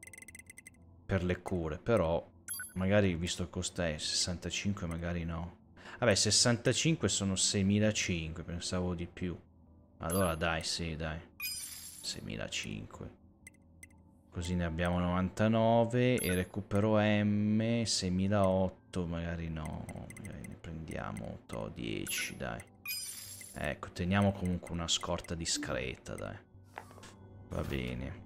le cure. Però magari, visto che costa 65, magari no. Vabbè, 65 sono 6.500, pensavo di più. Allora dai, sì, dai. 6.500. Così ne abbiamo 99 e recupero M, 6.800, magari no. Magari ne prendiamo 10, dai. Ecco, teniamo comunque una scorta discreta, dai. Va bene.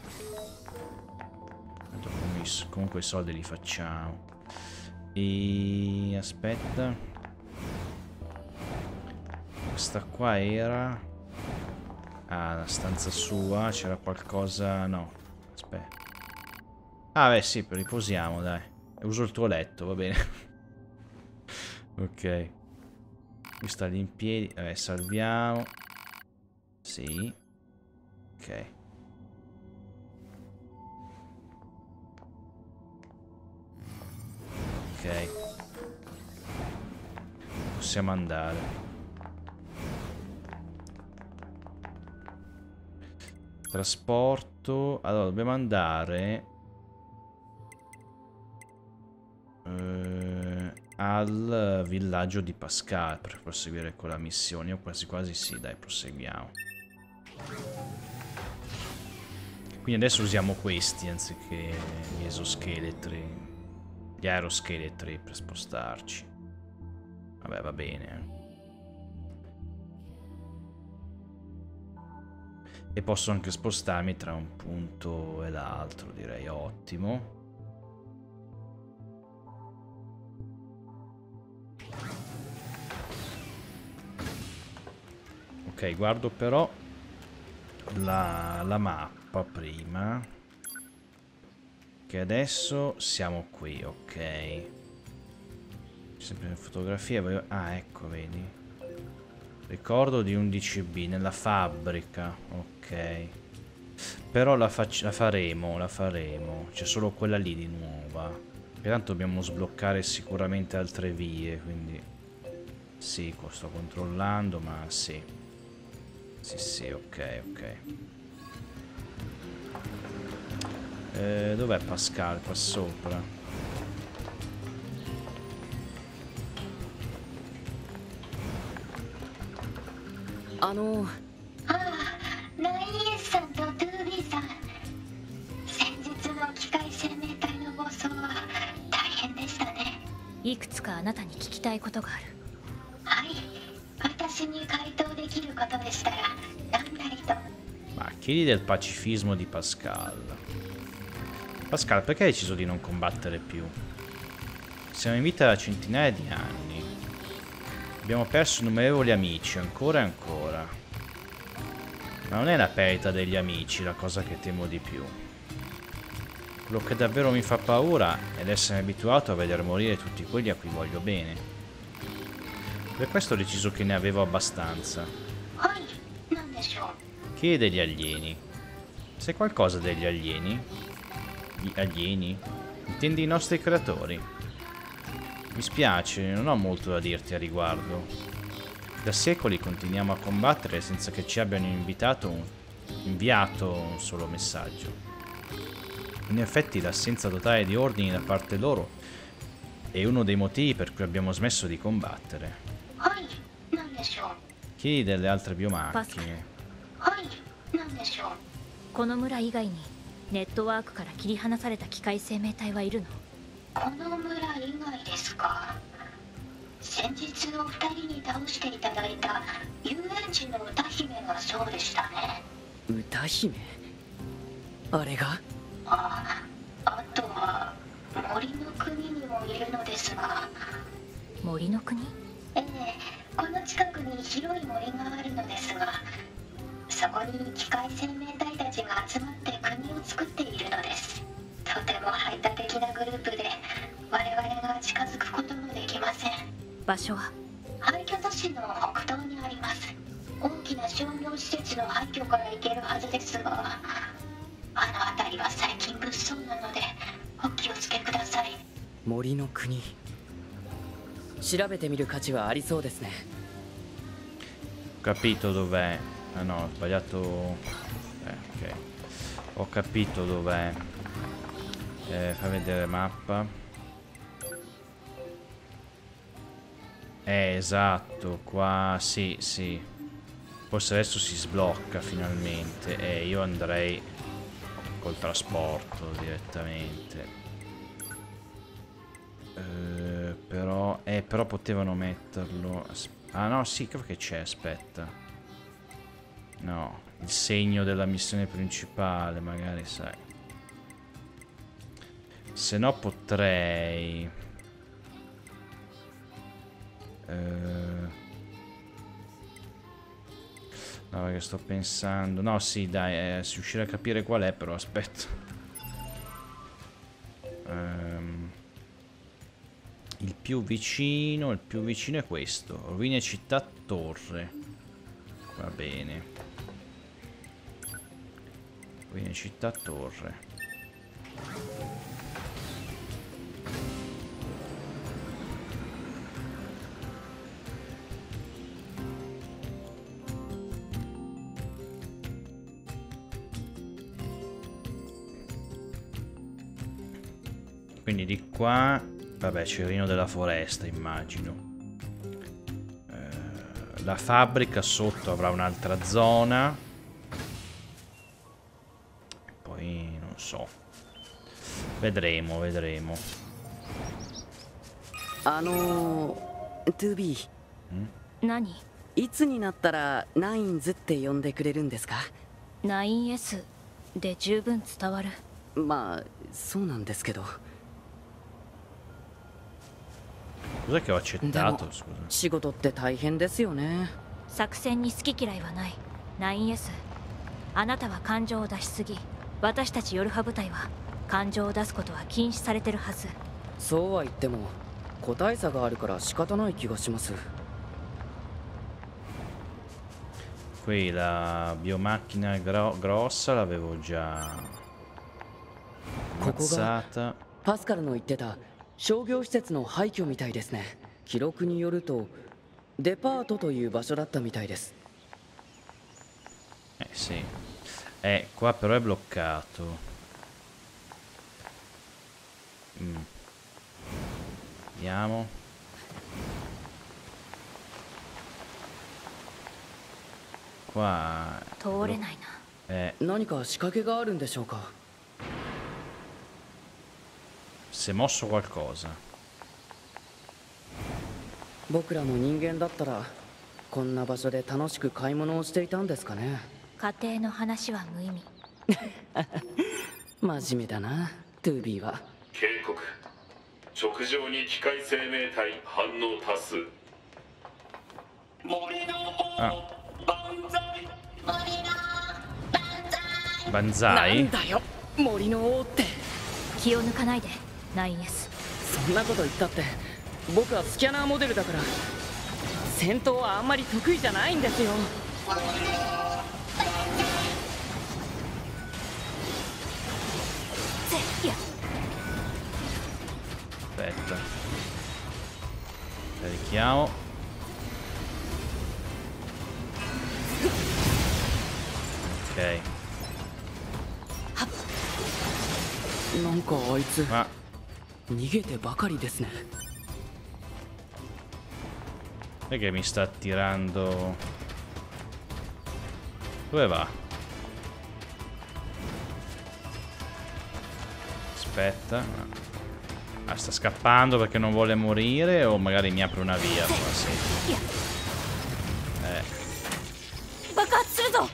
Comunque i soldi li facciamo. E aspetta. Questa qua era... Ah, la stanza sua. C'era qualcosa... No. Aspetta. Ah, beh, sì, riposiamo, dai. Uso il tuo letto, va bene. Ok. Qui sta lì in piedi. Vabbè, salviamo. Sì. Ok. Ok. Possiamo andare. Trasporto. Allora, dobbiamo andare al villaggio di Pascal per proseguire con la missione. Io quasi quasi sì, dai, proseguiamo. Quindi adesso usiamo questi anziché gli esoscheletri, gli aeroscheletri per spostarci. Vabbè, va bene. E posso anche spostarmi tra un punto e l'altro, direi ottimo. Ok, guardo però la mappa prima. Che adesso siamo qui, ok. Sempre in fotografia. Ah, ecco, vedi. Ricordo di 11B nella fabbrica, ok. Però la faremo. C'è solo quella lì di nuova. Intanto dobbiamo sbloccare sicuramente altre vie, quindi... Sì, sto controllando, ma sì. Sì, ok. Dov'è Pascal? Qua sopra. Ma chiedi del pacifismo di Pascal. Pascal, perché hai deciso di non combattere più? Siamo in vita da centinaia di anni. Abbiamo perso innumerevoli amici, ancora e ancora. Ma non è la perdita degli amici la cosa che temo di più. Quello che davvero mi fa paura è l'essere abituato a vedere morire tutti quelli a cui voglio bene. Per questo ho deciso che ne avevo abbastanza. Chiede degli alieni. Sai qualcosa degli alieni? Gli alieni? Intendi i nostri creatori? Mi spiace, non ho molto da dirti a riguardo. Da secoli continuiamo a combattere senza che ci abbiano inviato un solo messaggio. In effetti l'assenza totale di ordini da parte loro è uno dei motivi per cui abbiamo smesso di combattere. Chiedi delle altre biomacchine. この村以外にネットワークから切り離された機械生命体はいるの？ この村以外ですか。先日お二人に倒していただいた遊園地の歌姫がそうでしたね。 歌姫？あれが？ あとは森の国にもいるのですが。 森の国？ ええ、この近くに広い森があるのですが、そこに機械生命体たちが集まって国を作っているのです。とても排他的なグループで我々が近づくこともできません。 場所は？ 廃墟都市の北東にあります。大きな商業施設の廃墟から行けるはずですが、あの辺りは最近物騒なのでお気をつけください。 森の国、調べてみる価値はありそうですね。 Capito dov'è. Ah no, ho sbagliato. Ok. Ho capito dov'è. Fai vedere mappa. Esatto, qua sì, sì. Forse adesso si sblocca finalmente. Io andrei col trasporto direttamente. Però potevano metterlo. Ah no, sì, credo che c'è, aspetta. No, il segno della missione principale, magari, sai. Se no potrei... No, perché sto pensando... No, sì, dai, si riuscirà a capire qual è, però aspetta. Il più vicino è questo. Rovine città torre. Va bene. Rovine città torre. Quindi di qua, vabbè, c'è il Rino della Foresta, immagino. La fabbrica sotto avrà un'altra zona. E poi non so. Vedremo, vedremo. 2B、 何？ いつになったらナインズって呼んでくれるんですか？ 9S で十分伝わる。 まあそうなんですけど。 Cos'è che ho accettato? Scusa. 仕事って大変ですよね。 作戦に好き嫌いはない。 9S、 あなたは感情を出しすぎ。私たちヨルハ部隊は感情を出すことは禁止されてるはず。 そうは言っても個体差があるから仕方ない気がします。 Qui la biomacchina grossa l'avevo già ammazzata. パスカルの言ってた商業施設の廃墟みたいですね。記録によるとデパートという場所だったみたいです。 Sì. Qua però è bloccato. Vediamo. Qua 通れないな。 何か仕掛けがあるんでしょうか。 Si è mosso qualcosa. 僕らの人間だったらこんな場所で楽しく買い物をしていたんですかね。 家庭の話は無意味。 真面目だな、トゥービーは。 警告。直上に機械生命体反応多数。森の王万歳。 万歳。 なんだよ、森の王って。 気を抜かないで、9S。 そんなこと言ったって僕はスキャナーモデルだから戦闘はあんまり得意じゃないんですよ。 Aspetta. Carichiamo. Ok. なんかあいつ Ma 逃げてばかりですね。 perché mi sta attirando? Dove va? Aspetta. Ah, sta scappando perché non vuole morire o magari mi apre una via qua, sì. 爆発するぞ。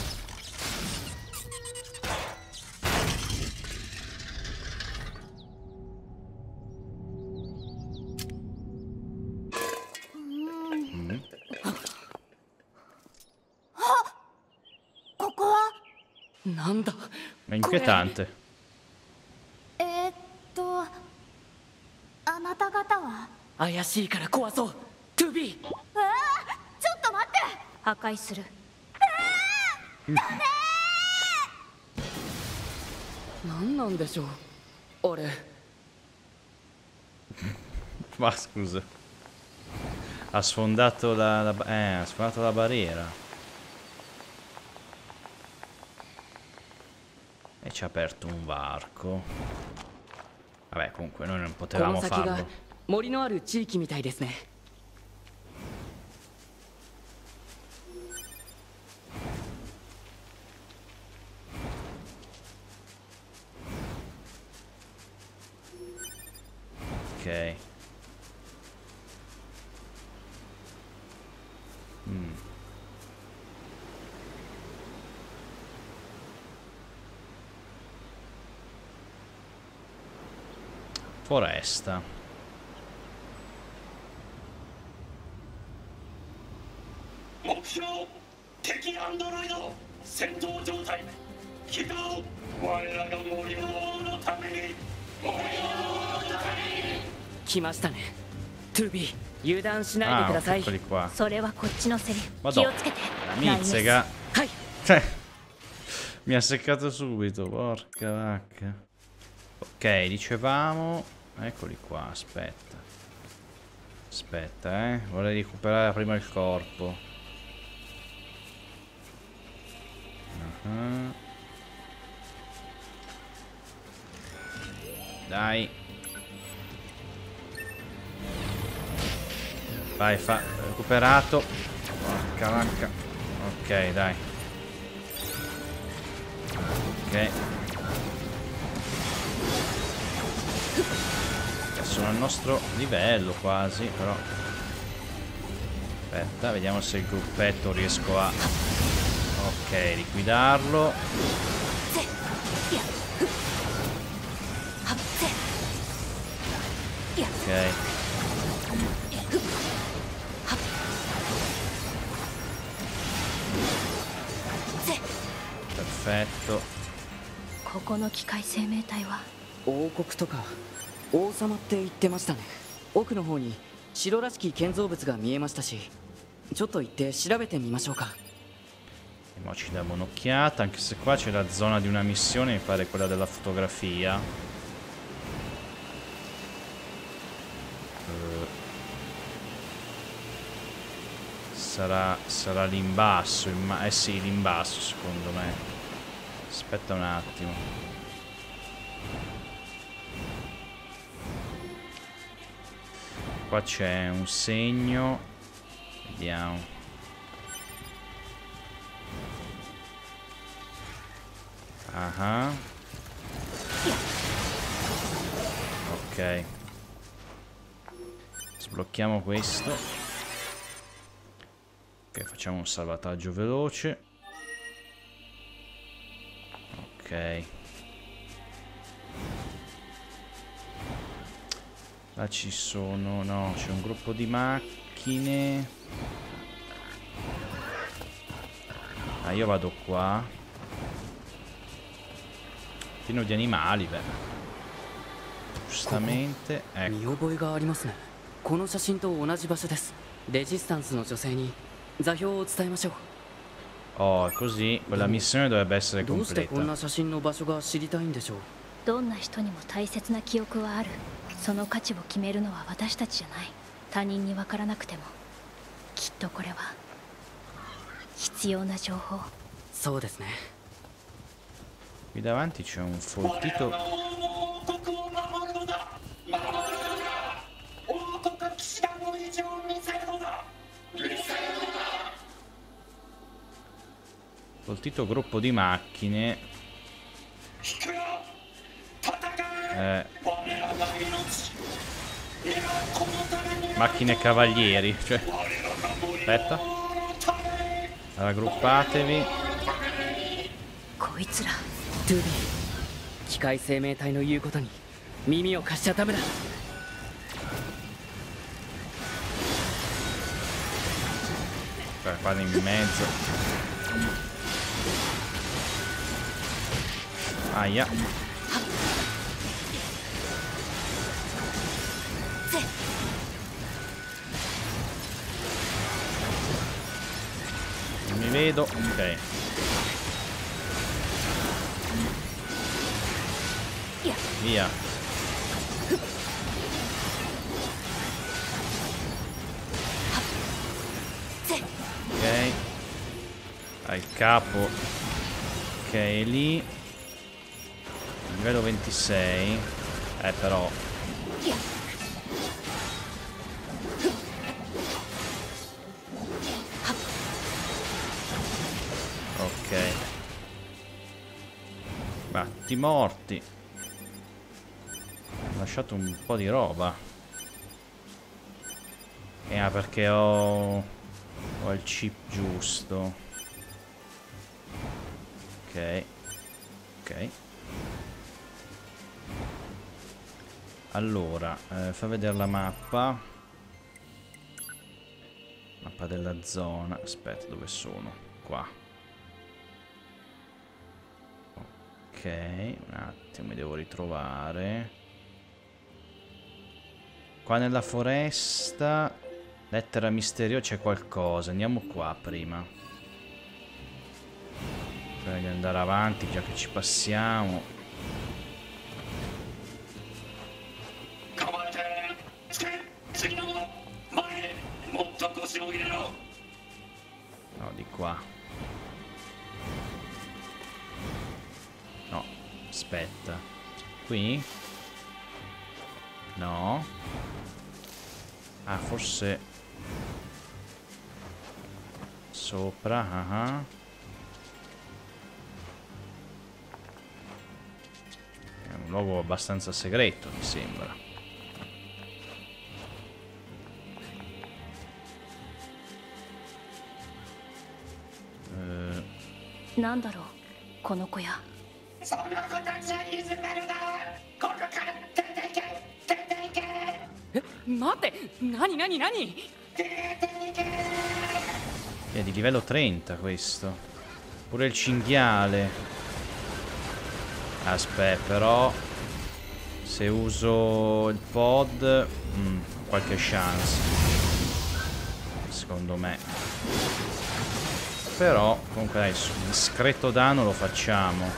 なんだ È inquietante. あなた方は怪しいから壊そう。トゥービー。 ちょっと待って。破壊する。 何なんでしょうあれ。 Ma scusa. Ha sfondato ha sfondato la barriera. E ci ha aperto un varco. Vabbè, comunque noi non こ potevamo の先が farlo. 森のある地域みたいですね。 Foresta. 目標敵アンドロイド戦闘状態起動我らが森の王のために森の王のために来ましたね。トゥービー、油断しないでください。 eccoli qua. それはこっちのセリフ。 Madonna, 気をつけて。 la mizzega. はい。 Mi ha seccato subito, porca vacca. Ok, dicevamo... Eccoli qua, aspetta. Aspetta, vorrei recuperare prima il corpo. Dai. Vai, recuperato. Porca vacca. Ok, dai. Ok. Sono al nostro livello quasi, però. Aspetta, vediamo se il gruppetto riesco a... Ok, liquidarlo. Ok. Perfetto. ここの機械生命体は王国とか王様って言ってましたね。奥の方に城らしき建造物が見えましたし、ちょっと行って調べてみましょうか。 E mo ci diamo un'occhiata, anche se qua c'è la zona di una missione, mi pare quella della fotografia. Sarà lì in basso, eh sì, lì in basso secondo me. Aspetta un attimo. Qua c'è un segno. Vediamo. Ah. Ok. Sblocchiamo questo. Ok, facciamo un salvataggio veloce. Ok. Là ci sono... No, c'è un gruppo di macchine. Ah, io vado qua. Pieno di animali, beh. Giustamente. Ecco. 見覚えがありますね。この写真と同じ場所です。レジスタンスの女性に座標を伝えましょう。 Oh, così quella missione dovrebbe essere どうしてこん completa. な写真の場所が知りたいんでしょう。 どんな人にも大切な記憶はある。その価値を決めるのは私たちじゃない。他人に分からなくてもきっとこれは必要な情報。 そうですね。 Qui davanti c'è un foltito. Foltito gruppo di macchine. Macchine cavalieri, cioè. Aspetta. Raggruppatevi. こいつら。 トゥービー、機械生命体の言うことに耳を貸しちゃダメだ。 Qua in mezzo. Aia. Non mi vedo. Ok. Via. Ok. Al capo. Ok, lì. Livello 26. Però. Ok. Batti morti. Ho lasciato un po' di roba. Perché ho Ho il chip giusto. Ok. Ok. Allora, fa vedere la mappa. Mappa della zona. Aspetta, dove sono? Qua. Ok, un attimo, mi devo ritrovare. Qua nella foresta, lettera misteriosa, c'è qualcosa. Andiamo qua prima. Prima di andare avanti, già che ci passiamo. No, di qua. No, aspetta. Qui? No. Ah, forse sopra. È un luogo abbastanza segreto, mi sembra. È di livello 30 questo. Pure il cinghiale. Aspetta, però se uso il pod ho qualche chance, secondo me. Però comunque dai, un discreto danno lo facciamo.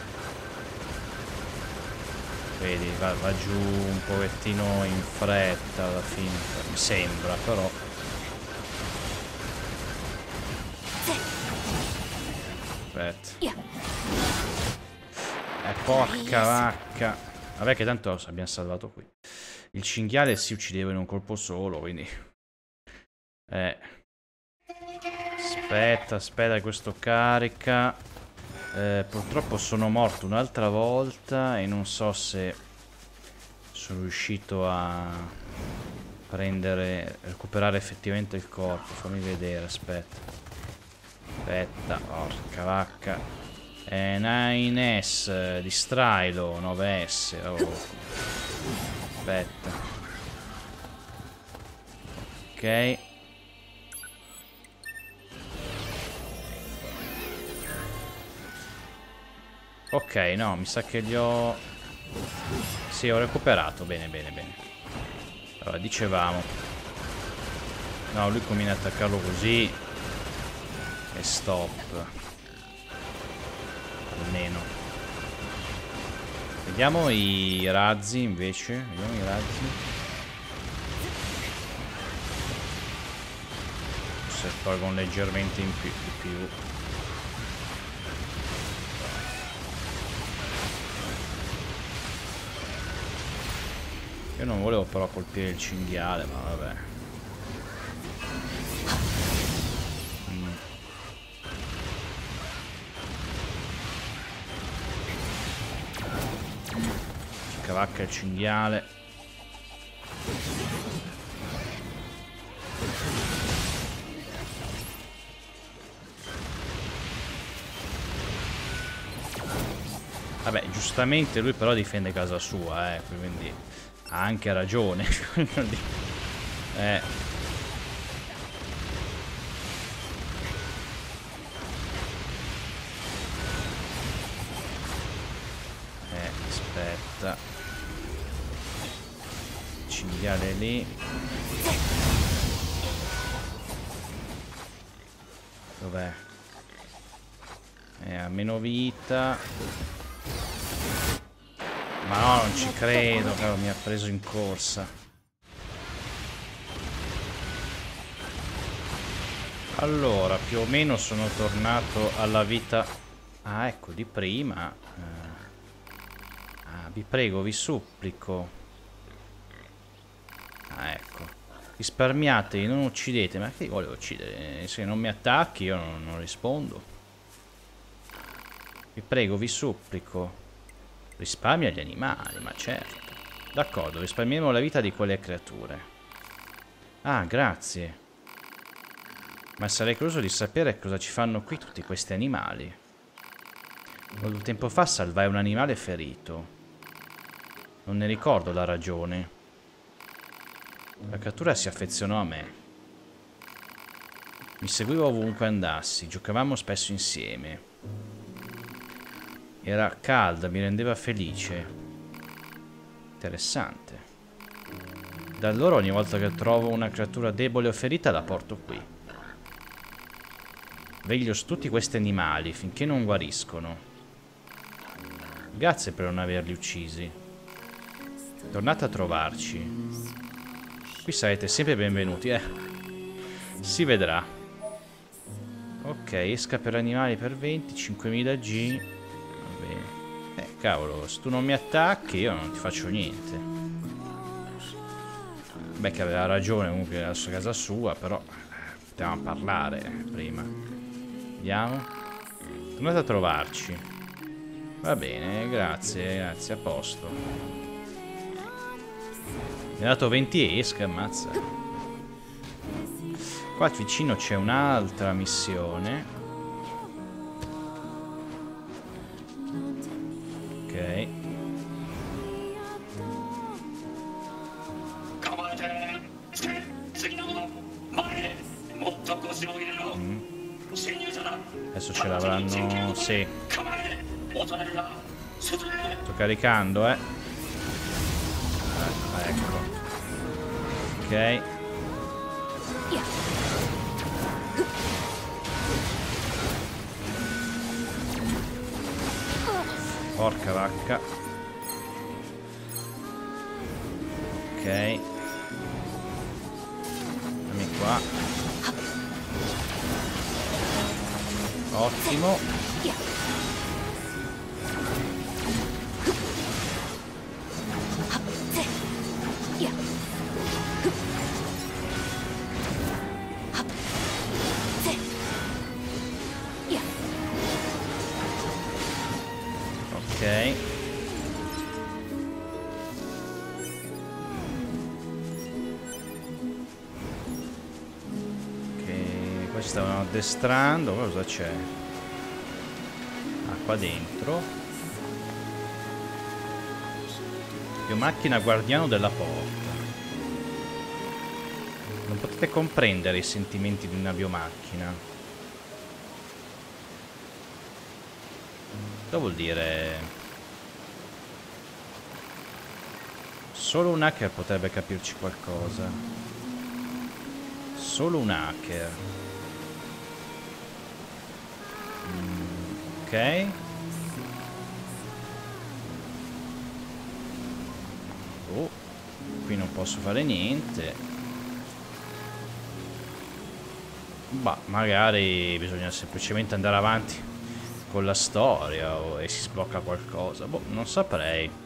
Vedi, va giù un pochettino in fretta alla fine, mi sembra, però. Aspetta. Porca vacca. Vabbè che tanto abbiamo salvato qui. Il cinghiale si uccideva in un colpo solo, quindi... Aspetta, questo carica. Purtroppo sono morto un'altra volta e non so se sono riuscito a recuperare effettivamente il corpo. Fammi vedere, aspetta, porca vacca. 9S, distrailo, 9S. Oh. Aspetta. Ok. Ok, no, mi sa che li ho... Sì, ho recuperato. Bene. Allora, dicevamo. No, lui conviene attaccarlo così. E stop. Almeno. Vediamo i razzi invece. Vediamo i razzi. Se tolgono leggermente in più. Io non volevo però colpire il cinghiale, ma vabbè. Cavacca il cinghiale. Vabbè, giustamente lui però difende casa sua, quindi ha anche ragione. Aspetta. Cinghiale lì. Dov'è? Ha meno vita. Ma no, non ci credo, caro, mi ha preso in corsa. Allora, più o meno sono tornato alla vita... Ah, ecco, di prima. Vi prego, vi supplico. Ah, ecco. Risparmiatevi, non uccidete. Ma che volevo uccidere? Se non mi attacchi io non rispondo. Vi prego, vi supplico. Risparmia gli animali, ma certo. D'accordo, risparmieremo la vita di quelle creature. Ah, grazie. Ma sarei curioso di sapere cosa ci fanno qui tutti questi animali. Molto tempo fa salvai un animale ferito. Non ne ricordo la ragione. La creatura si affezionò a me. Mi seguiva ovunque andassi, giocavamo spesso insieme. Era calda, mi rendeva felice. Interessante. Da allora ogni volta che trovo una creatura debole o ferita la porto qui. Veglio su tutti questi animali finché non guariscono. Grazie per non averli uccisi. Tornate a trovarci. Qui sarete sempre benvenuti, Si vedrà. Ok, esca per animali per 20, 5000 G. Va bene. Cavolo, se tu non mi attacchi io non ti faccio niente. Beh, che aveva ragione comunque la sua casa sua, però potevamo parlare prima. Vediamo. Tornate a trovarci. Va bene, grazie, a posto. Mi ha dato 20 esca, ammazza. Qua vicino c'è un'altra missione. Ok. Adesso ce l'avranno. Sì. Sto caricando, ecco. Ok. Porca vacca. Ok. Dammi qua. Ottimo. Ok. Ok, qua ci stavano addestrando. Cosa c'è? Ah, qua dentro. Biomacchina guardiano della porta. Non potete comprendere i sentimenti di una biomacchina. Cosa vuol dire? Solo un hacker potrebbe capirci qualcosa. Solo un hacker. Ok. Oh, qui non posso fare niente. Bah, magari bisogna semplicemente andare avanti con la storia e si sblocca qualcosa. Boh, non saprei.